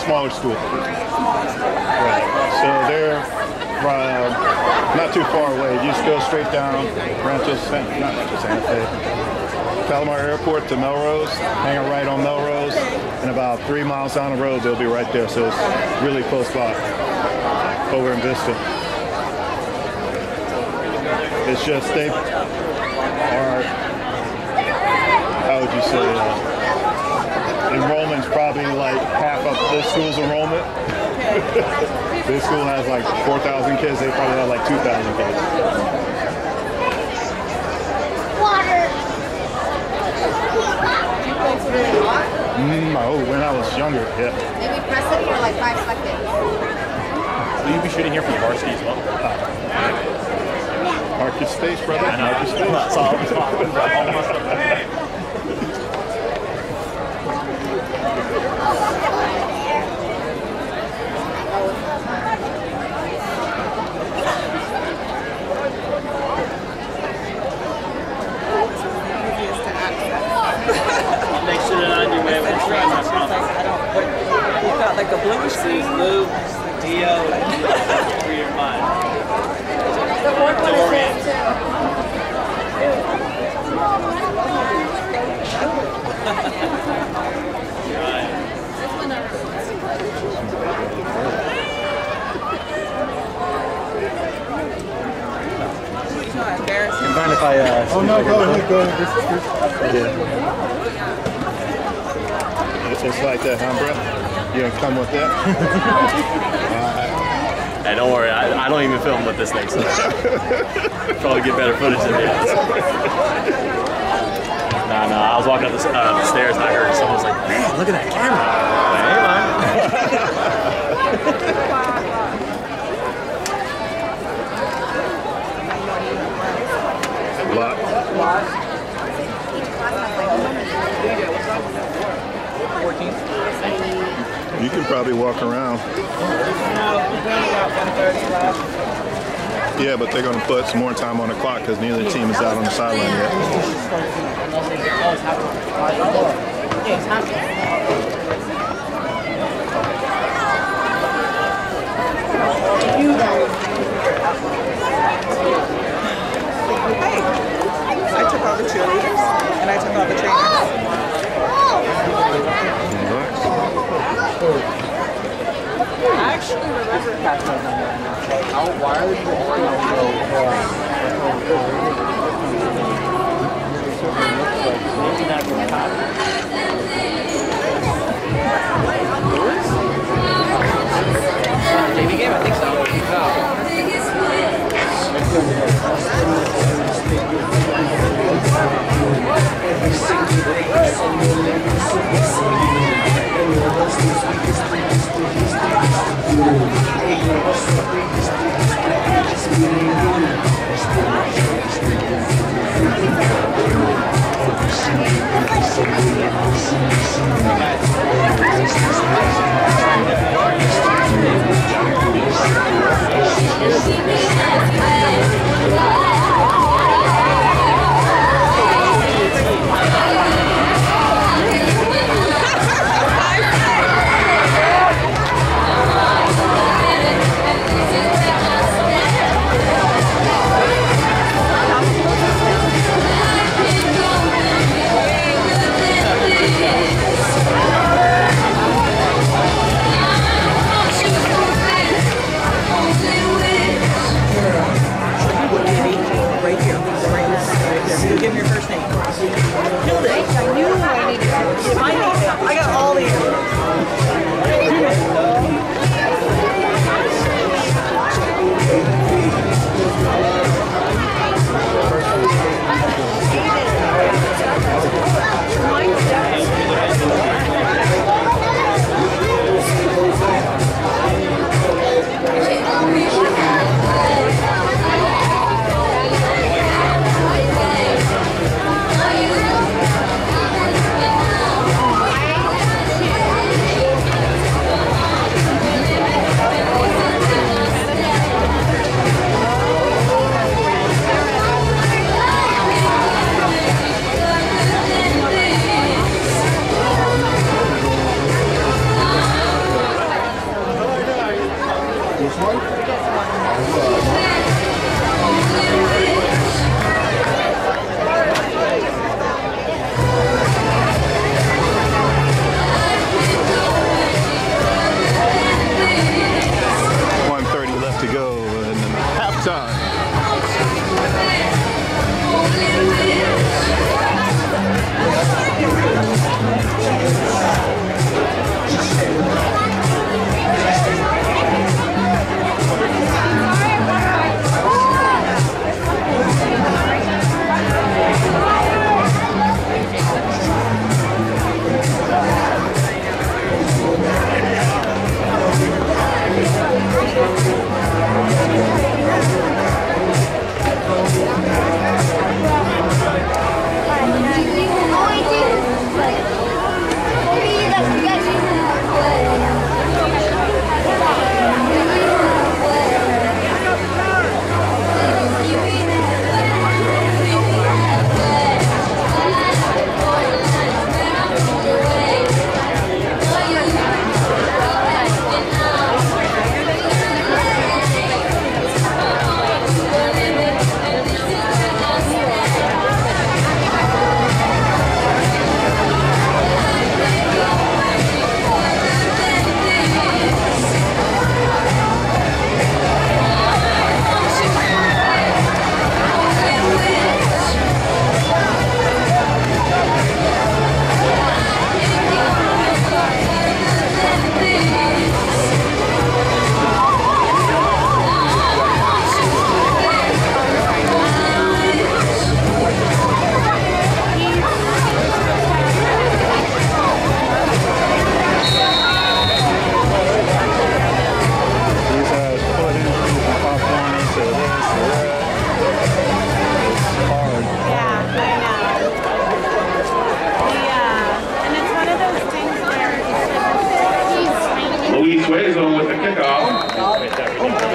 Speaker 3: smaller school. Right. So they're uh, not too far away. You just go straight down Rancho, San, not Rancho Santa Fe, Palomar Airport to Melrose, hang a right on Melrose, and about three miles down the road, they'll be right there. So it's really close by, over in Vista. It's just they are, how would you say, uh, enrollment's probably like half of this school's enrollment. This school has like four thousand kids, they probably have like two thousand kids.
Speaker 4: Water.
Speaker 3: Mm, oh, when I was younger, yeah.
Speaker 2: Maybe press it for like five seconds.
Speaker 5: Will you be shooting here from the varsity as well?
Speaker 3: Uh, Market Space, brother.
Speaker 5: I know.
Speaker 3: Market Space.
Speaker 5: That's all I'm talking about.
Speaker 11: Makes it an on your way when trying to stop.
Speaker 7: You've got like a blue screen.
Speaker 11: Blue, Dio, and for your mind.
Speaker 2: The fourth one is this too.
Speaker 11: Right.
Speaker 7: It's not embarrassing.
Speaker 5: You mind if I, uh...
Speaker 8: Oh no, go ahead, go ahead. This is good.
Speaker 3: Yeah. It's just like that, huh, bro? You gonna come with that?
Speaker 5: Hey, don't worry. I, I don't even film with this thing, so probably get better footage than that. Nah, nah. I was walking up the, uh, the stairs and I heard someone was like, "Man, look at that camera."
Speaker 3: Lot. You can probably walk around. Yeah, but they're going to put some more time on the clock because neither team is out on the sideline yet.
Speaker 7: I took all the cheerleaders and I took all the trainers. I actually remember catching them. How wild is
Speaker 11: Maybe game, I think so.
Speaker 10: Thank you.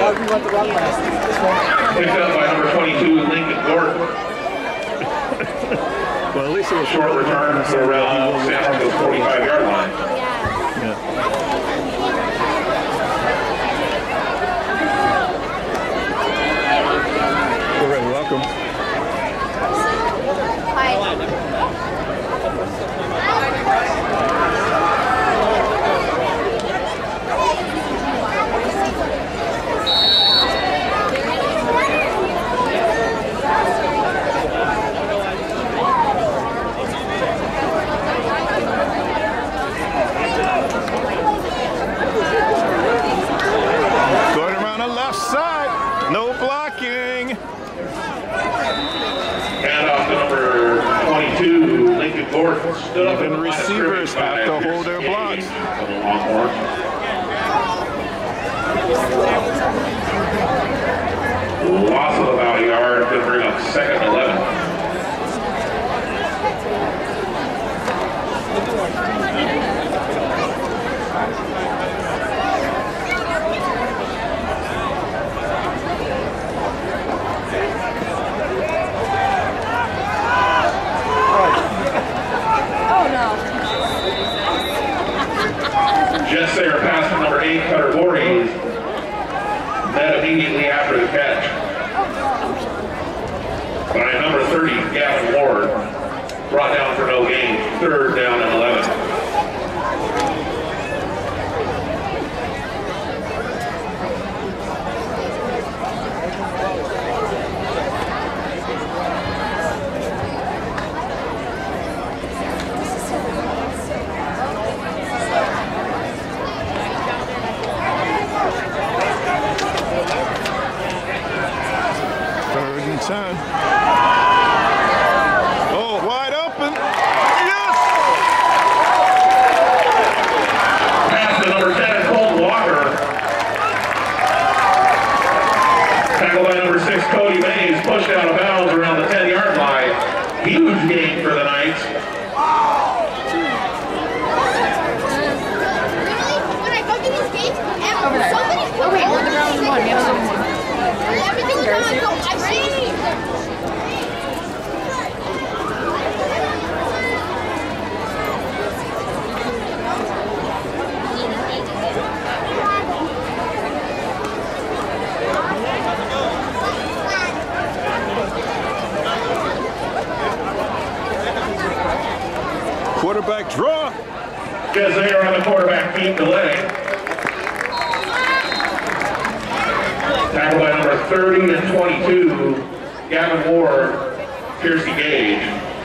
Speaker 7: we want the run last.
Speaker 1: Picked up by number twenty-two, Lincoln Gordon.
Speaker 3: Well, at least it was
Speaker 1: Short return for around San Marco's forty-five yard line.
Speaker 3: Yeah. You're very welcome. Going around the left side. No blocking.
Speaker 1: And off to number twenty-two, Lincoln Gordon. Stood up
Speaker 3: Even
Speaker 1: in the line of
Speaker 3: receivers
Speaker 1: scrimmage
Speaker 3: have to
Speaker 1: by
Speaker 3: hold their
Speaker 1: Pierce
Speaker 3: blocks.
Speaker 1: Gage for the Longhorns. Loss of about a yard, going to bring up second and eleven. Just there, pass from number eight, Cutter Voorhees. Net immediately after the catch. By number thirty, Gavin Ward. Brought down for no gain. Third down and eleven.
Speaker 3: Third and ten. Oh, wide open. Yes!
Speaker 1: Pass to number ten, Colt Walker. Tackle by number six, Cody Mays. Pushed out of bounds around the ten yard line. Huge gain for the Knights.
Speaker 4: When I go to these games,
Speaker 2: Over there.
Speaker 4: somebody's
Speaker 2: Oh wait, we're the round one. We have the one.
Speaker 4: everything was on go. I see.
Speaker 3: Quarterback draw.
Speaker 1: Just there on the quarterback feet delay. Tackle by number thirty and twenty-two, Gavin Ward, Piercy Gage.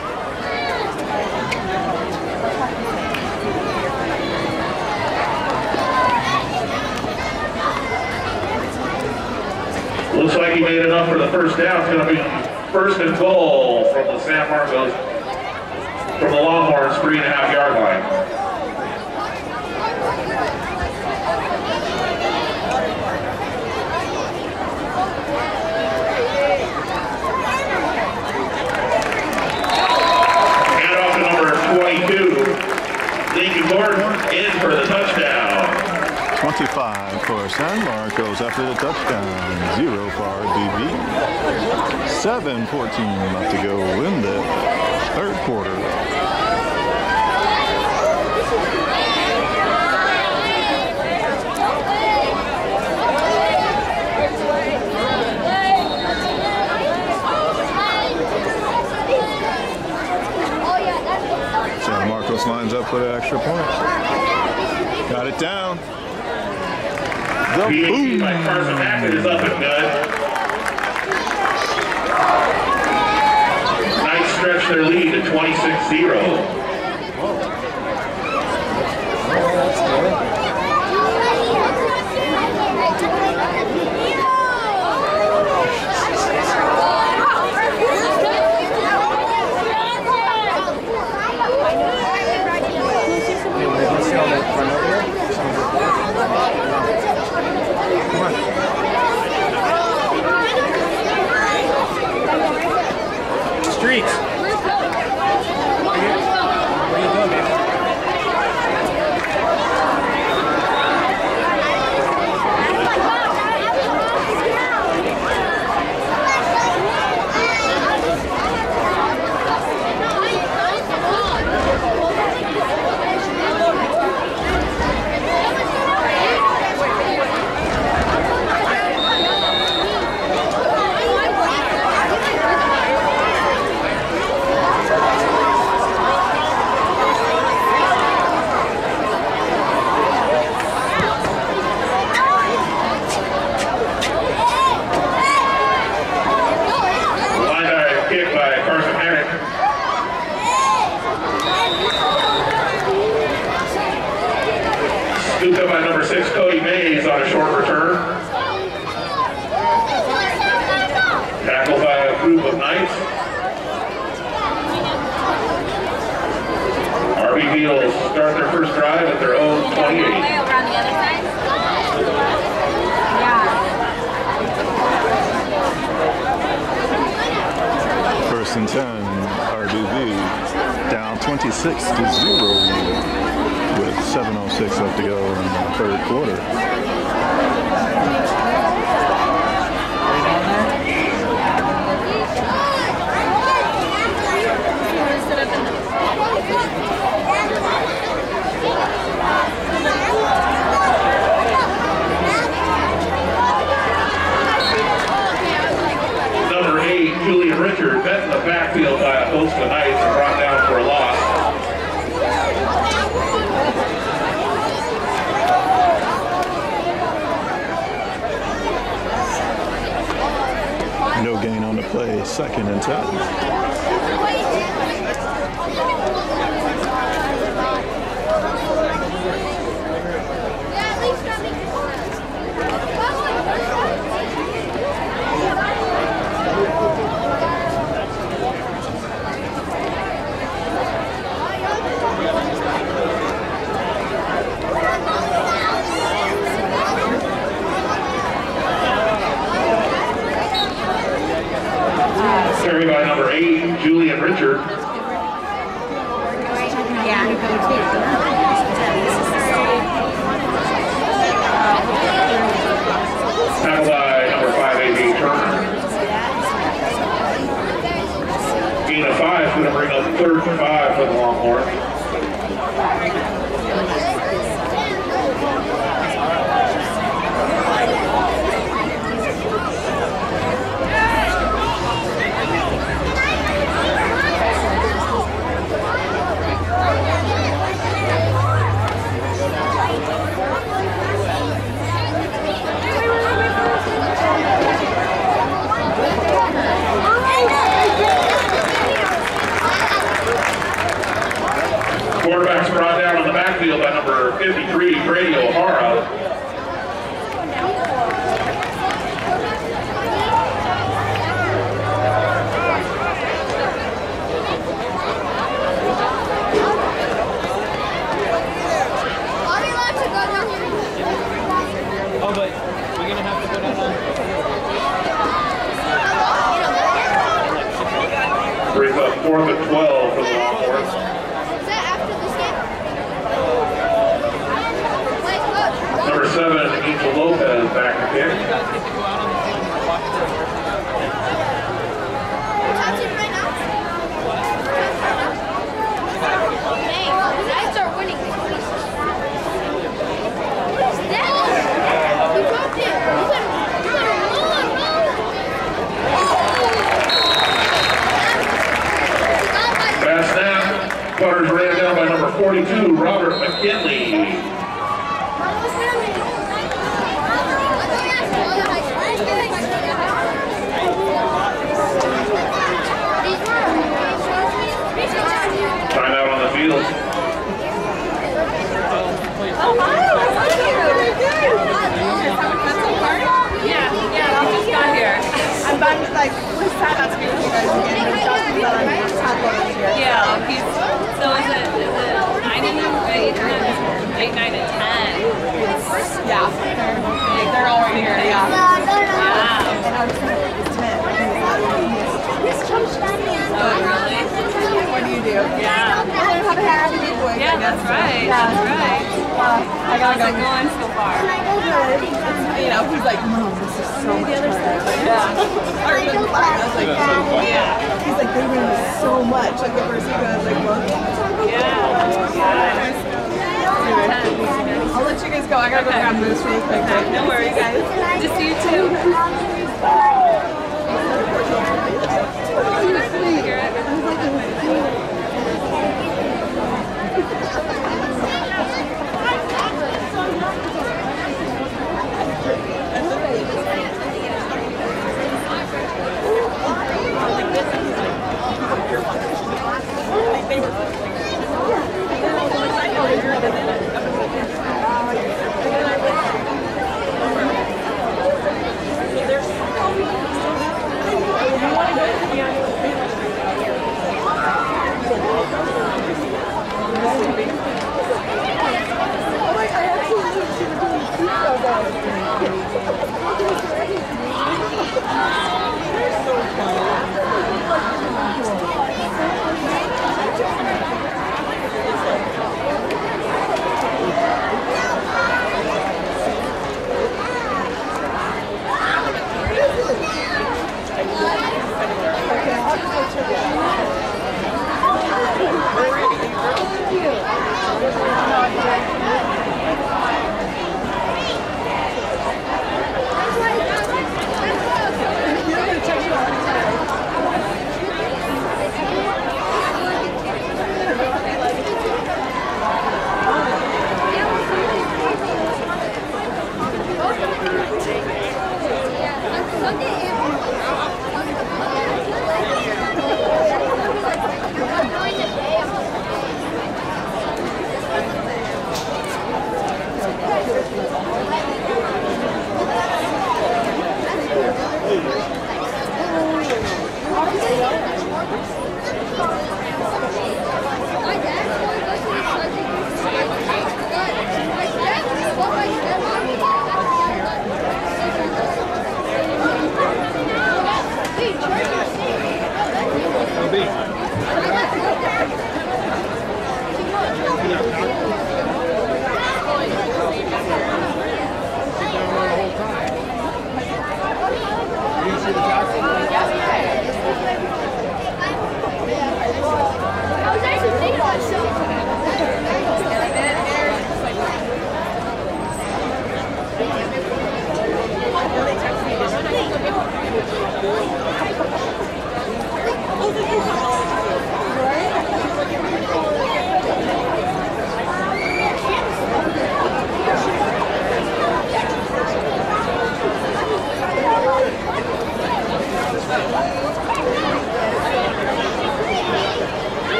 Speaker 1: Looks like he made enough for the first down. It's going to be first and goal from the San Marcos, from the Longhorns, three and a half yard line. And off to number twenty-two, Lincoln Gordon in for the touchdown.
Speaker 3: twenty-five for San Marcos after the touchdown. Zero for R B V. seven fourteen left to go in the third quarter. San Marcos lines up for the extra point. Got it down. The
Speaker 1: B A C
Speaker 3: boom.
Speaker 1: by Carson Hackett is up and good. Knights stretch their lead to twenty-six zero.
Speaker 11: Streets. What are you, what are you doing, baby?
Speaker 1: six, Cody Mays on a short return. Tackled by a group of Knights. R B V will start their first drive at their own twenty-eight.
Speaker 3: First and ten, R B V down twenty-six to zero with seven oh six left to go in the third quarter.
Speaker 1: Number eight, Julian Richard, met in the backfield by a host of Knights and brought down for a loss.
Speaker 3: No gain on the play, second and ten.
Speaker 1: Carried by number eight, Julian Richard. Tackled by number five, A B Turner. Gain of five is going to bring up third and five for the Longhorns. Quarterback's brought down on the backfield by number fifty-three, Brady O'Hara.
Speaker 11: Oh, but we're gonna have to go down on.
Speaker 1: Brings up fourth and twelve for the Longhorns. Number seven, Angel Lopez back to kick. Fast snap. Putters ran down by number forty-two, Robert McKinley. Timeout on the field.
Speaker 2: Oh, hi. Very good. Yeah, yeah, I just got here.
Speaker 7: I'm back, like, we're sad not to be with you guys again. But Justin's on top here.
Speaker 2: Yeah, he's, so is it, is it nine and eight, eight, nine, and ten?
Speaker 7: Yeah, they're, like, they're all right here. Yeah.
Speaker 2: Wow.
Speaker 7: And I was going to it's ten.
Speaker 2: Oh, really?
Speaker 7: What do you do?
Speaker 2: Yeah.
Speaker 7: I learned how to have a good boy.
Speaker 2: Yeah, that's right.
Speaker 7: Yeah.
Speaker 2: That's right.
Speaker 7: Uh, I gotta
Speaker 2: How's
Speaker 7: go.
Speaker 2: it going so far?
Speaker 7: You know, he's like, Mom, this is so much fun. Yeah. Or even fun. I was like, yeah. He's like, they ran so much. Like the first week, I was like, well,
Speaker 2: Yeah. Yeah.
Speaker 7: I'll let you guys go. I gotta go grab Moose really quick.
Speaker 2: Okay, no worries.
Speaker 7: guys.
Speaker 2: Just see you too.
Speaker 7: They were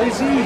Speaker 8: Z.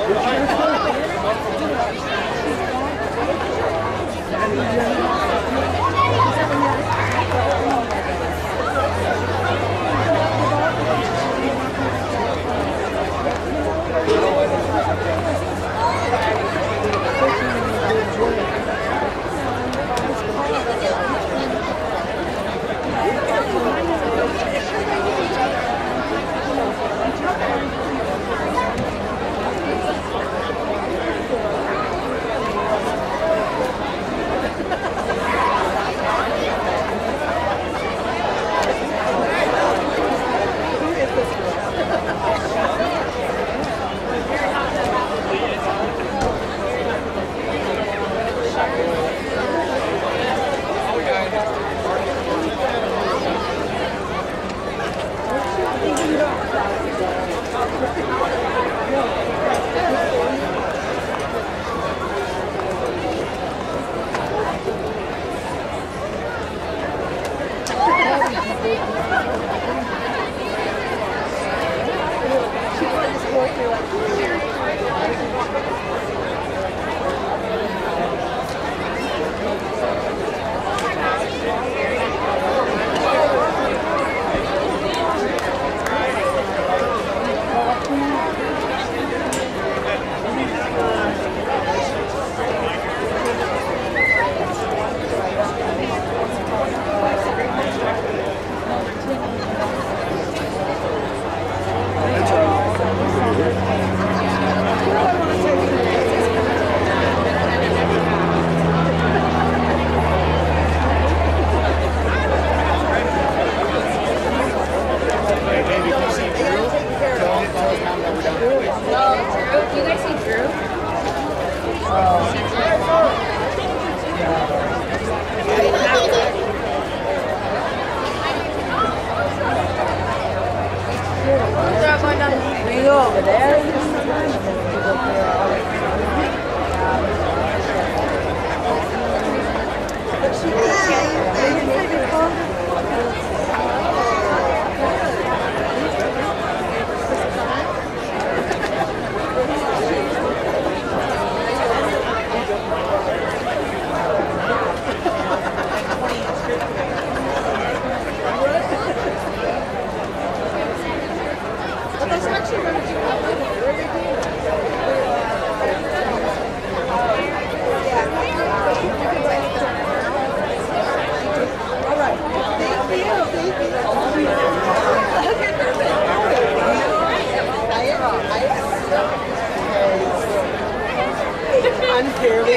Speaker 7: Unfairly,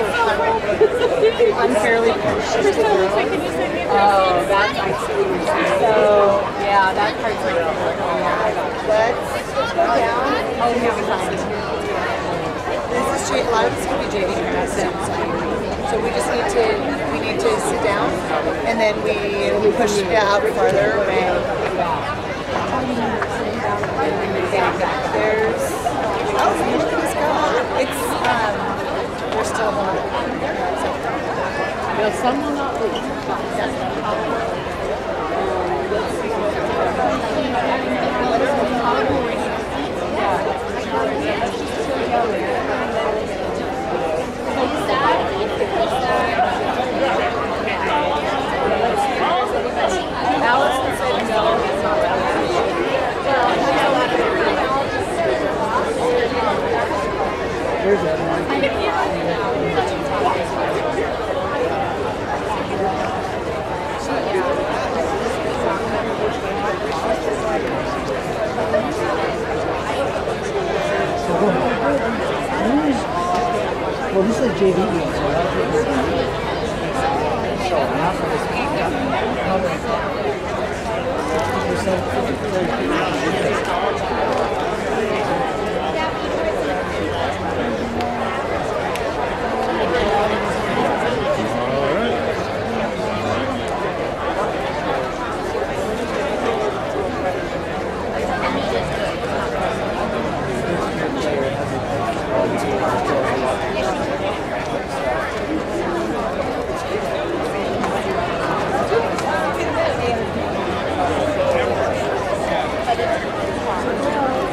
Speaker 7: unfairly pushed. Oh, that's actually so. Yeah, that part's like. Let's go down. Oh, yeah, we found it. This is J. A lot of this could be J D sense. So we just need to we need to sit down, and then we push it out farther. There's. Oh, look at this guy. It's um. We're still on.
Speaker 9: Will someone not leave?
Speaker 7: Allison said no, it's not
Speaker 8: Where's that? Well, this is J V game, so that's what we're doing. So, not for this game.
Speaker 4: Oh.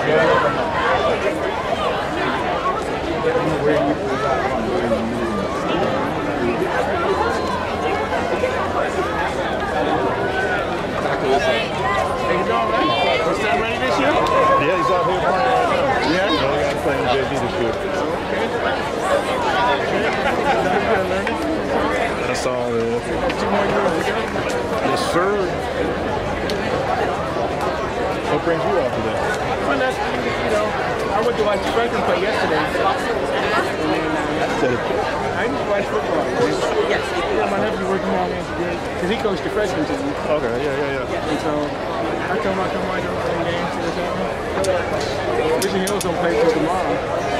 Speaker 3: Yeah, he's out here playing right now. Yeah? Yeah, we got to play in J V this year. That's all it is. Yes, sir. What brings you out today?
Speaker 12: Well, that's, you know, I went to watch Franklin play yesterday. And then, uh, I used to watch football. Yes. Yeah, my nephew worked in on because he coached the freshman team.
Speaker 3: Okay, yeah, yeah, yeah.
Speaker 12: And so I told him I come watch over some games or something. Richard Hill's don't play till tomorrow.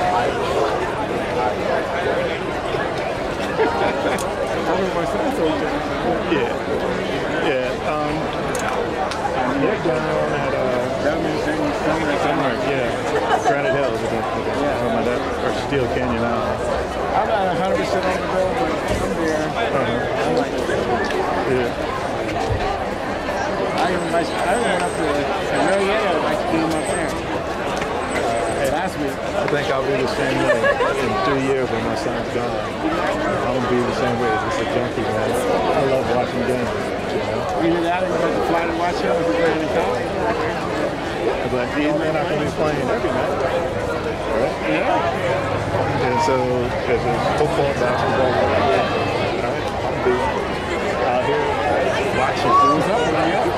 Speaker 3: Yeah. Yeah. Um, they're down at uh, Summer, yeah. Granite Hills, is that, yeah. that, or Steel Canyon Island.
Speaker 12: I'm not one hundred percent on the go, but I'm there.
Speaker 3: Uh-huh.
Speaker 12: I like it.
Speaker 3: Yeah.
Speaker 12: I even like, I went up to Marietta, I'd like to be my parents. Uh, last week.
Speaker 3: I think I'll be the same way in three years when my son's gone. I'm going to be the same way. It's just a junkie, man. I love watching games. You know?
Speaker 12: Either that or you have to fly to watch him if you're playing in college.
Speaker 3: But these men are going to be playing every night. Right?
Speaker 12: Yeah.
Speaker 3: And so, if it's football, basketball, right? I'll be out here watching.
Speaker 12: What's up, man? Yeah.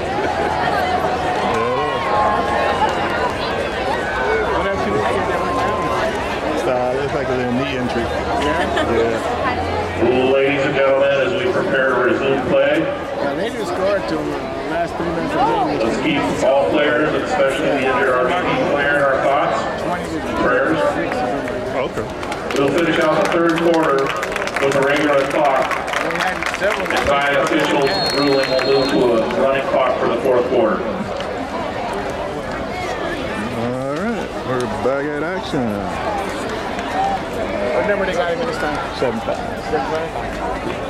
Speaker 12: What else you look at that went down?
Speaker 3: Uh, looks like a little knee injury.
Speaker 12: Yeah?
Speaker 3: Yeah.
Speaker 1: Ladies and gentlemen, as we prepare to resume play,
Speaker 12: Yeah, they just scored to the last three minutes of the game.
Speaker 1: let's keep all players, especially the injured R V P player, in our thoughts, prayers.
Speaker 3: Okay.
Speaker 1: We'll finish out the third quarter with a regular clock. And by officials ruling, we'll move to a running clock for the fourth quarter.
Speaker 3: All right, we're back at action.
Speaker 12: What number they got him in this time?
Speaker 3: Seven five.
Speaker 12: Seven five?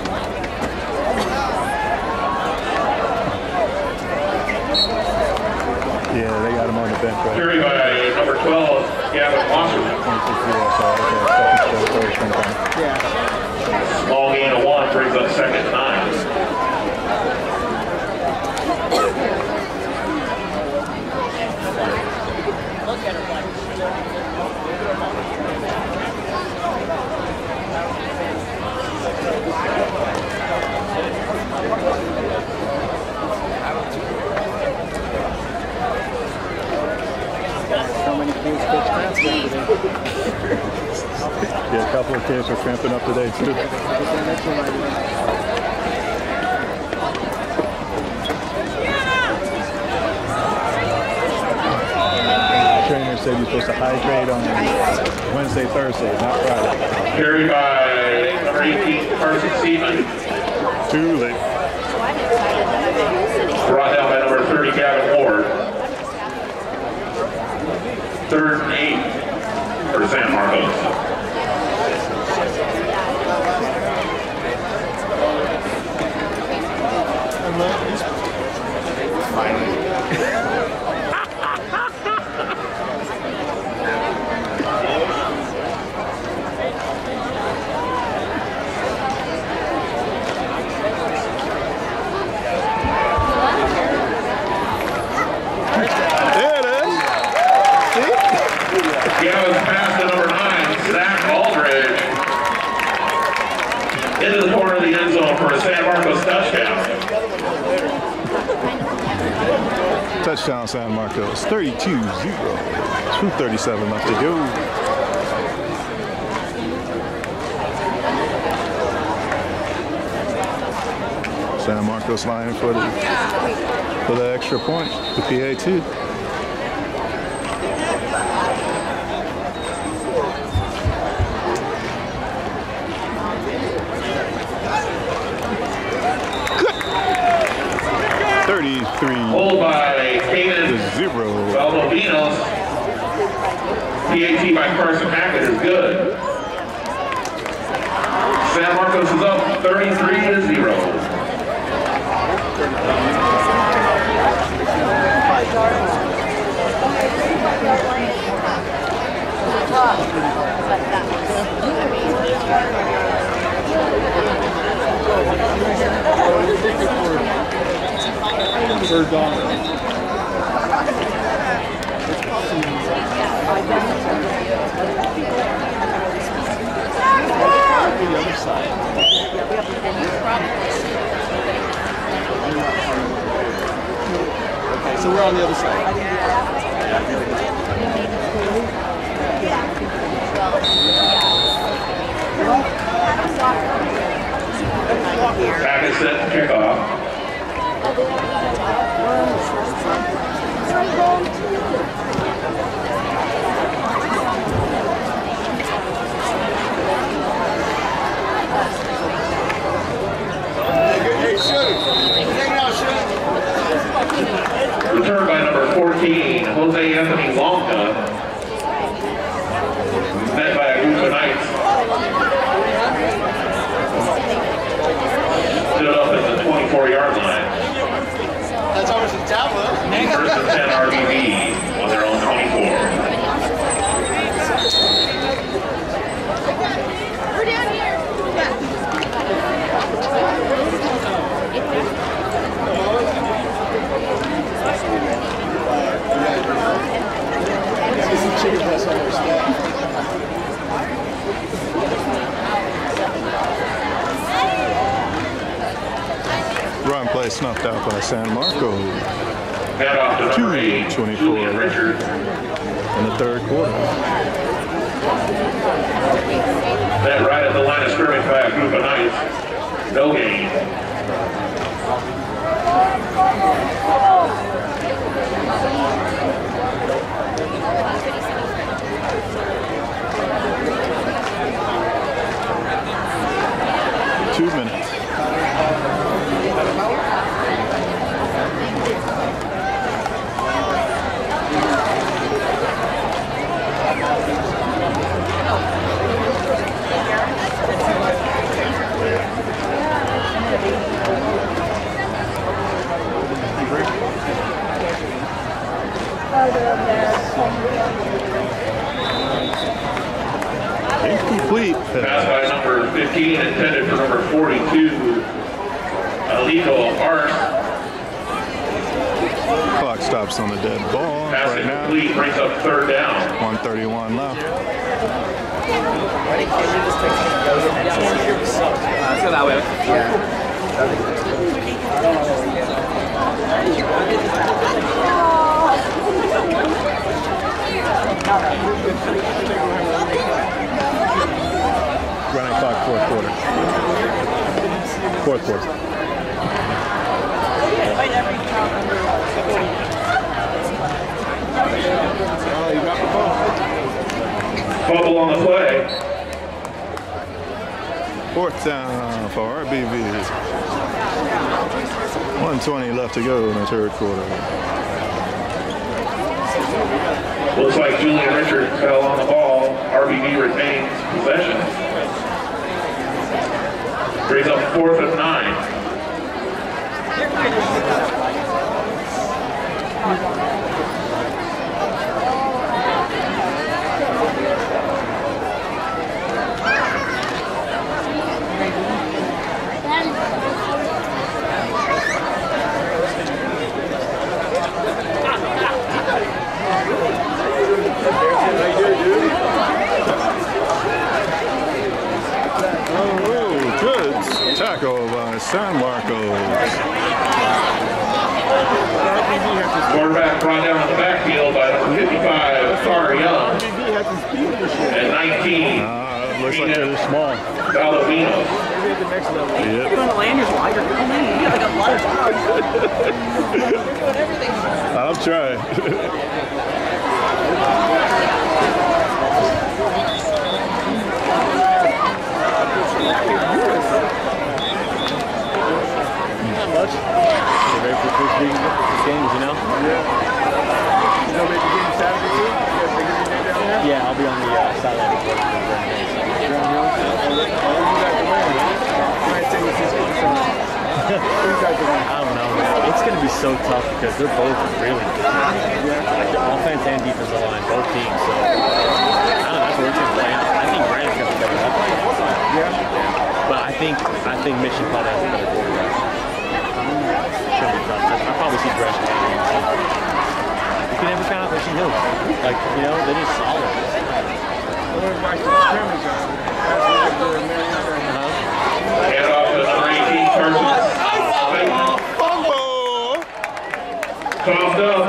Speaker 3: Yeah, they got him on the bench right
Speaker 1: Carried by number twelve, Gavin Wasserman.
Speaker 12: Yeah.
Speaker 1: Small gain of one brings up second and nine.
Speaker 11: Look at her, like.
Speaker 12: How many kids coach cramps today?
Speaker 3: Yeah, a couple of kids are cramping up today too. Trainer said you're supposed to hydrate on Wednesday, Thursday, not Friday.
Speaker 1: Carried by number eighteen, Carson Seaman.
Speaker 3: Too late.
Speaker 1: Brought down by number thirty, Gavin Ward. Third and eight for San Marcos. Gavin's pass to number nine, Zach Aldridge, into the corner of the end zone for a San Marcos touchdown.
Speaker 3: Touchdown San Marcos, thirty-two zero. two thirty-seven left to go. San Marcos line for the for the extra point, the P A T. thirty-three
Speaker 1: Hold by Kanan
Speaker 3: to zero.
Speaker 1: Valdovinos. P A T by Carson Hackett is good. San Marcos is up thirty-three to zero.
Speaker 12: Third down. The other side. Okay, so we're on the other side.
Speaker 1: Back is set to kick off. Return by number fourteen, Jose Anthony Lonka. Met by a group of knights. Stood up at the twenty-four yard line.
Speaker 6: That's almost a tablet.
Speaker 1: First and ten R B V on their own twenty-four.
Speaker 4: We're down here.
Speaker 3: Run play snuffed out by San Marco.
Speaker 1: Head off to number eight,
Speaker 3: two twenty-four
Speaker 1: Julian Richard.
Speaker 3: in the third quarter.
Speaker 1: Met right at the line of scrimmage by a group of knights. No gain.
Speaker 3: Two minutes. Incomplete.
Speaker 1: Pass by number fifteen, intended for number forty-two, Alito Arce.
Speaker 3: Clock stops on the dead ball
Speaker 1: Pass
Speaker 3: right now.
Speaker 1: incomplete, brings up third down.
Speaker 3: one thirty-one left.
Speaker 5: Let's go that way.
Speaker 3: Running clock, fourth quarter. Fourth quarter.
Speaker 1: Bubble on the play.
Speaker 3: Fourth down for R B V. one twenty left to go in the third quarter.
Speaker 1: Looks like Julian Richard fell on the ball. R B V retains possession. Brings up fourth and nine.
Speaker 3: Oh, good tackle by San Marcos.
Speaker 1: Quarterback brought down on the backfield by number fifty-five, Star Young. And nineteen,
Speaker 3: Uh, looks like they're small.
Speaker 1: Valvino.
Speaker 3: Yep.
Speaker 7: You're gonna land your wider. Oh man, you got like a lot of time. You're doing everything.
Speaker 3: I'll try.
Speaker 5: Much. They're ready for the first big games, you know?
Speaker 12: Yeah. You know, maybe game Saturday too? You guys making your name down there?
Speaker 5: Yeah, I'll be on the uh, sideline.
Speaker 12: You're on Hill? Oh, you guys are winning. Might take a fifty percent. You guys are winning.
Speaker 5: I don't know, man. It's going to be is so tough because they're both really good. Like the offense and defensive line, both teams. So I don't know, that's where it's going to play out. I think Brandon's going to cover up. Yeah. But I think I think Mission probably has a better quarterback. It's going to be tough. I probably see Gresham. You can never count out Mission Hill. Like, you know, they're just solid.
Speaker 1: Hand off to number eighteen, Carson. Coughed up.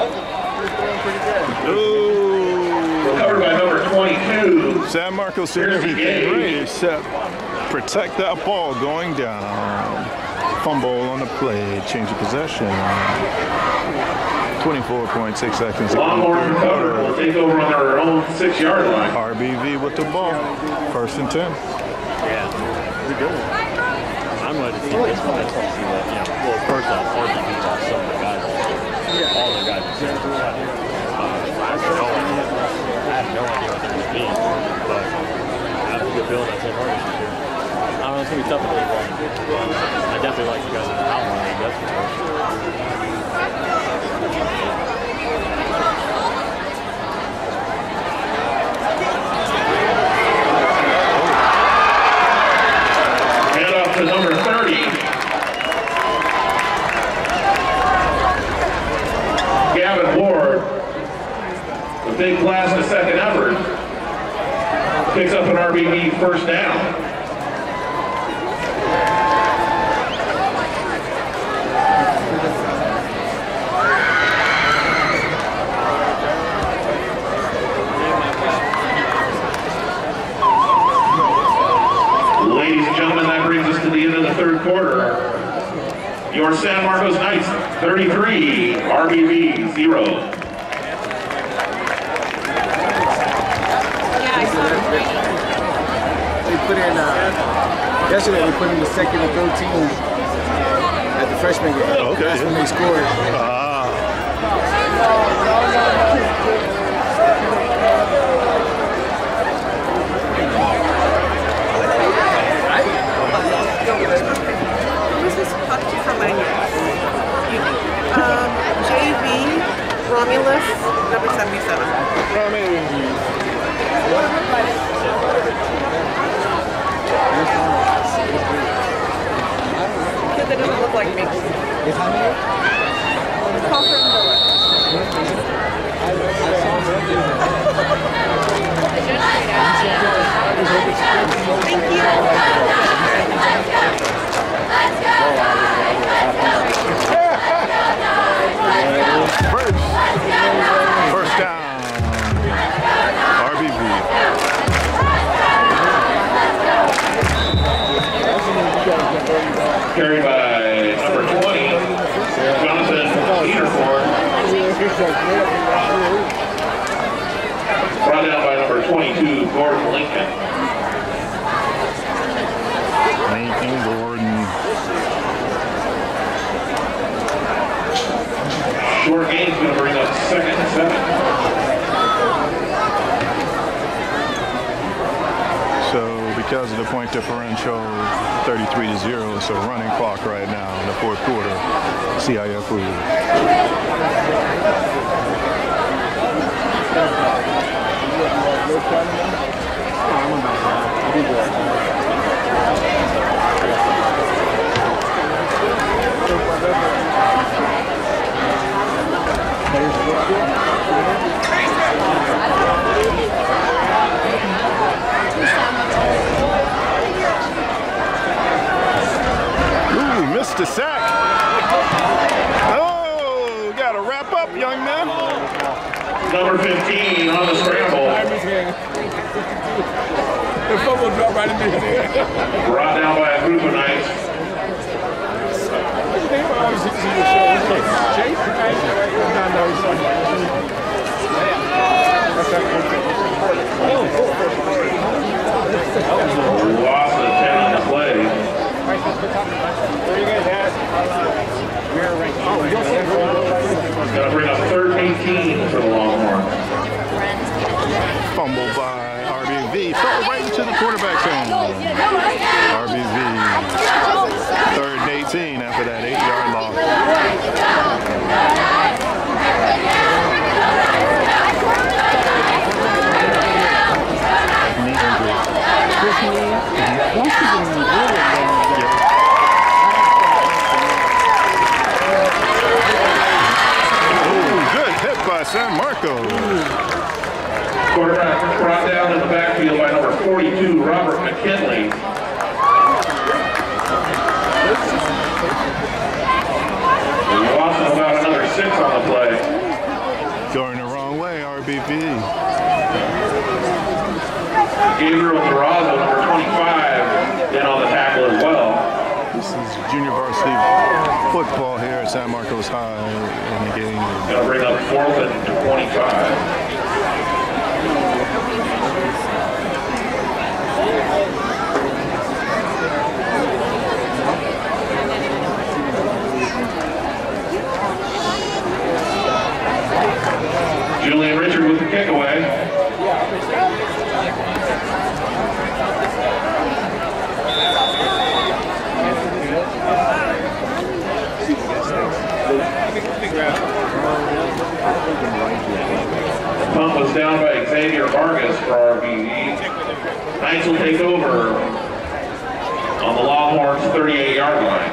Speaker 3: Ooh.
Speaker 1: Recovered by number twenty-two.
Speaker 3: San Marcos did everything right except protect that ball going down. Fumble on the play, change of possession. twenty-four point six seconds.
Speaker 1: Longhorns recover. We'll take over on our own six-yard line.
Speaker 3: R B V with the ball. First and ten.
Speaker 5: Yeah, pretty good one. I'm ready to see this one. I just want to see that, you know, well, first off, R B V lost some of the guys. Yeah. All the guys are serious. Uh, I have no idea. I have no idea what they're going to be. But I have a good build at San Marcos this year. I don't know, it's going to be tough to leave one. I definitely like the guys in the outline, that's for sure.
Speaker 1: To number thirty. Gavin Ward, the big blast of second effort, picks up an R B V first down. Ladies and gentlemen, that brings us to the end of the third quarter. Your San Marcos Knights, thirty-three, R B V, zero.
Speaker 12: They put in, uh, yesterday they put in the second and third team at the freshman game.
Speaker 3: Oh, okay.
Speaker 12: That's when they scored.
Speaker 3: Ah.
Speaker 7: Who's this puck from my um, J V Romulus, number seventy-seven. Kid that doesn't look like me. Call from Miller. Thank you.
Speaker 3: First, first down, R B V.
Speaker 1: Carried by number twenty, Jonathan Peterford. Brought down by number twenty-two, Gordon Lincoln.
Speaker 3: Lincoln Gordon.
Speaker 1: Short game's going to bring up second and seven.
Speaker 3: So because of the point differential, thirty-three to zero, so running clock right now in the fourth quarter. C I F lead. Ooh, missed a sack. Oh, gotta wrap up, young man.
Speaker 1: Number fifteen on the scramble.
Speaker 12: The football dropped right in there.
Speaker 1: Brought down by a group of Knights. Loss of ten on the play. Gonna bring up third and eighteen for the Longhorns.
Speaker 3: Fumble by R B V. Fell right into the quarterback's hand. R B V. Third and eighteen after that eight-yard loss. San Marcos.
Speaker 1: Quarterback brought down in the backfield by number forty-two, Robert McKinley. We lost about another six on the play.
Speaker 3: Going the wrong way, R B V.
Speaker 1: Gabriel Durazo, number twenty-five, in on the tackle as well.
Speaker 3: This is junior varsity football here at San Marcos High in the game.
Speaker 1: Going to bring up fourth and twenty-five. Julian Richard with the kick away. Punt was down by Xavier Vargas for R B V. Knights will take over on the Longhorns' thirty-eight yard line.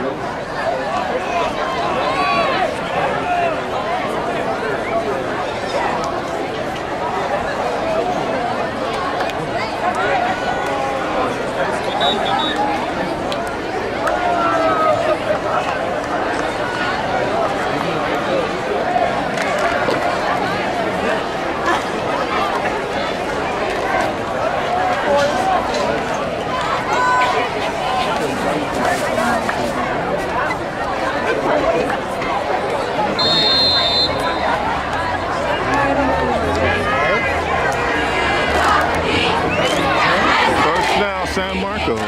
Speaker 3: San Marcos.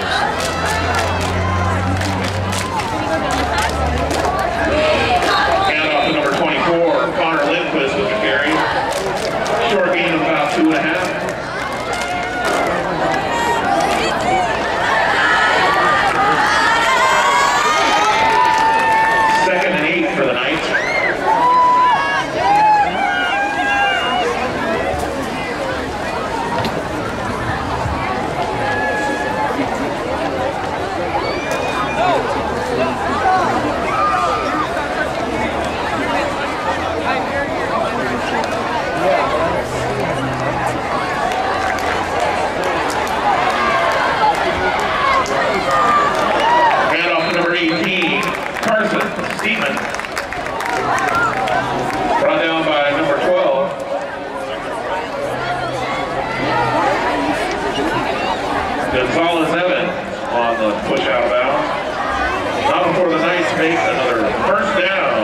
Speaker 1: Handoff to number twenty-four, Connor Lindquist with the carry. Short gain of about two and a half. Second and eight for the Knights. Make another first down.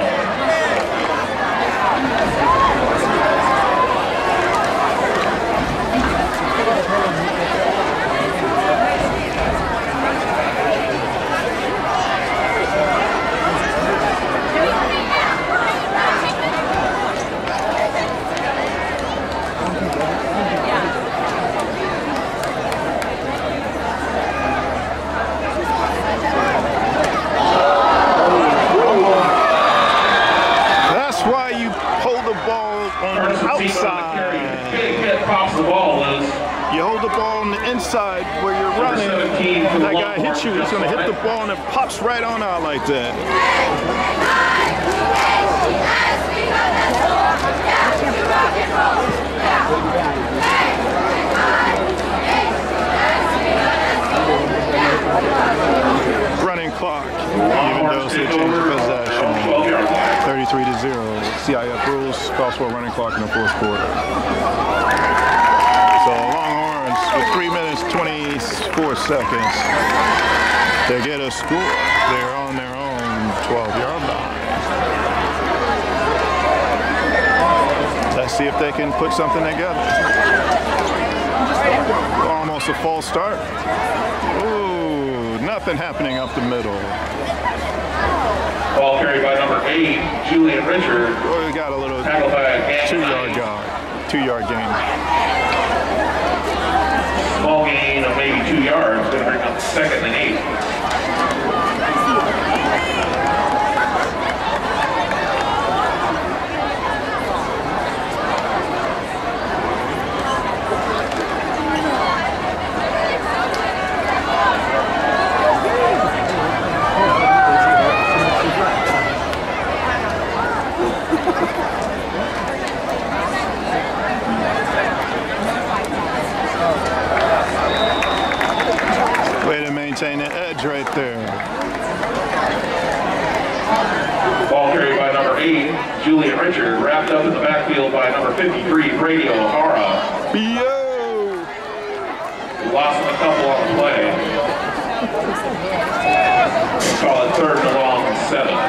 Speaker 3: You hold the ball on the inside where you're running, and that guy hits you, he's going to hit the ball and it pops right on out like that. Running clock, even though they change the possession. thirty-three to zero. C I F rules calls for a running clock in the fourth quarter. So Longhorns with three minutes, twenty-four seconds. They get a score. They're on their own twelve yard line. Let's see if they can put something together. Almost a false start. Ooh, nothing happening up the middle.
Speaker 1: Ball carried by number eight, Julian Richard.
Speaker 3: Oh, we got a little two yard guard, two yard gain.
Speaker 1: Small gain of maybe two yards, going to bring up second and eight. Richard, wrapped up in the backfield by number fifty-three, Brady O'Hara.
Speaker 3: Yo!
Speaker 1: Lost a couple on the play. Call it third and long and seven.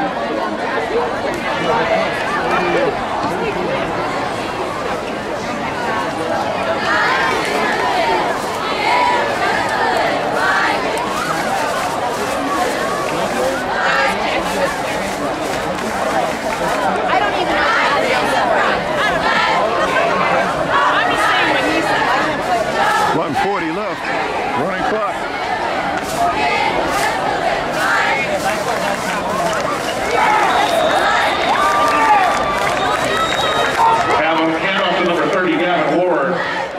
Speaker 2: I don't even know how to do I'm just saying what he said.
Speaker 3: one forty left. Running clock.
Speaker 1: Have a handoff to number thirty, Gavin Ward.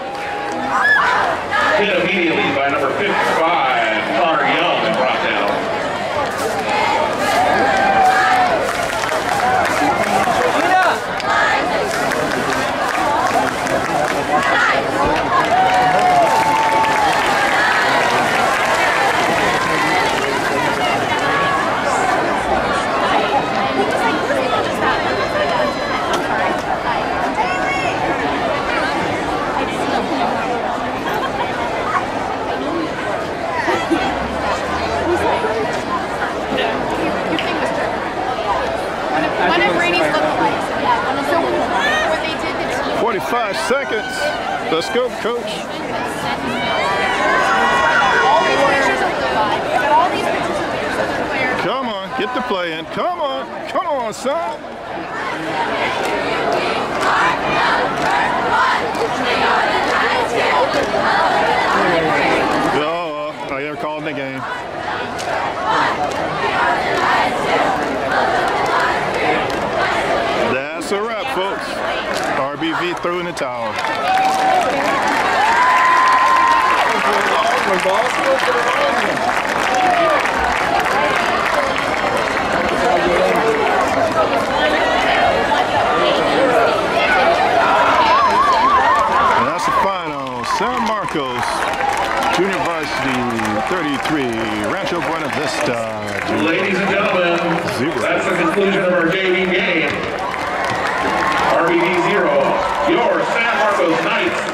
Speaker 1: Hit immediately by number fifty-five, Connor Young, and brought down.
Speaker 2: One of Brady's lookalikes. Yeah, one of them. Where they did the team.
Speaker 3: forty-five seconds. Let's go, coach.
Speaker 2: All these pictures of the live. I got all these pictures of the players.
Speaker 3: Come on, get the play in. Come on, come on, son. Oh, oh, you're calling the game. That's a wrap, folks. R B V threw in the towel. And that's the final. San Marcos Junior Varsity thirty-three, Rancho Buena Vista.
Speaker 1: Ladies and gentlemen,
Speaker 3: Zero.
Speaker 1: that's the conclusion of our J V game. R B V zero, your San Marcos Knights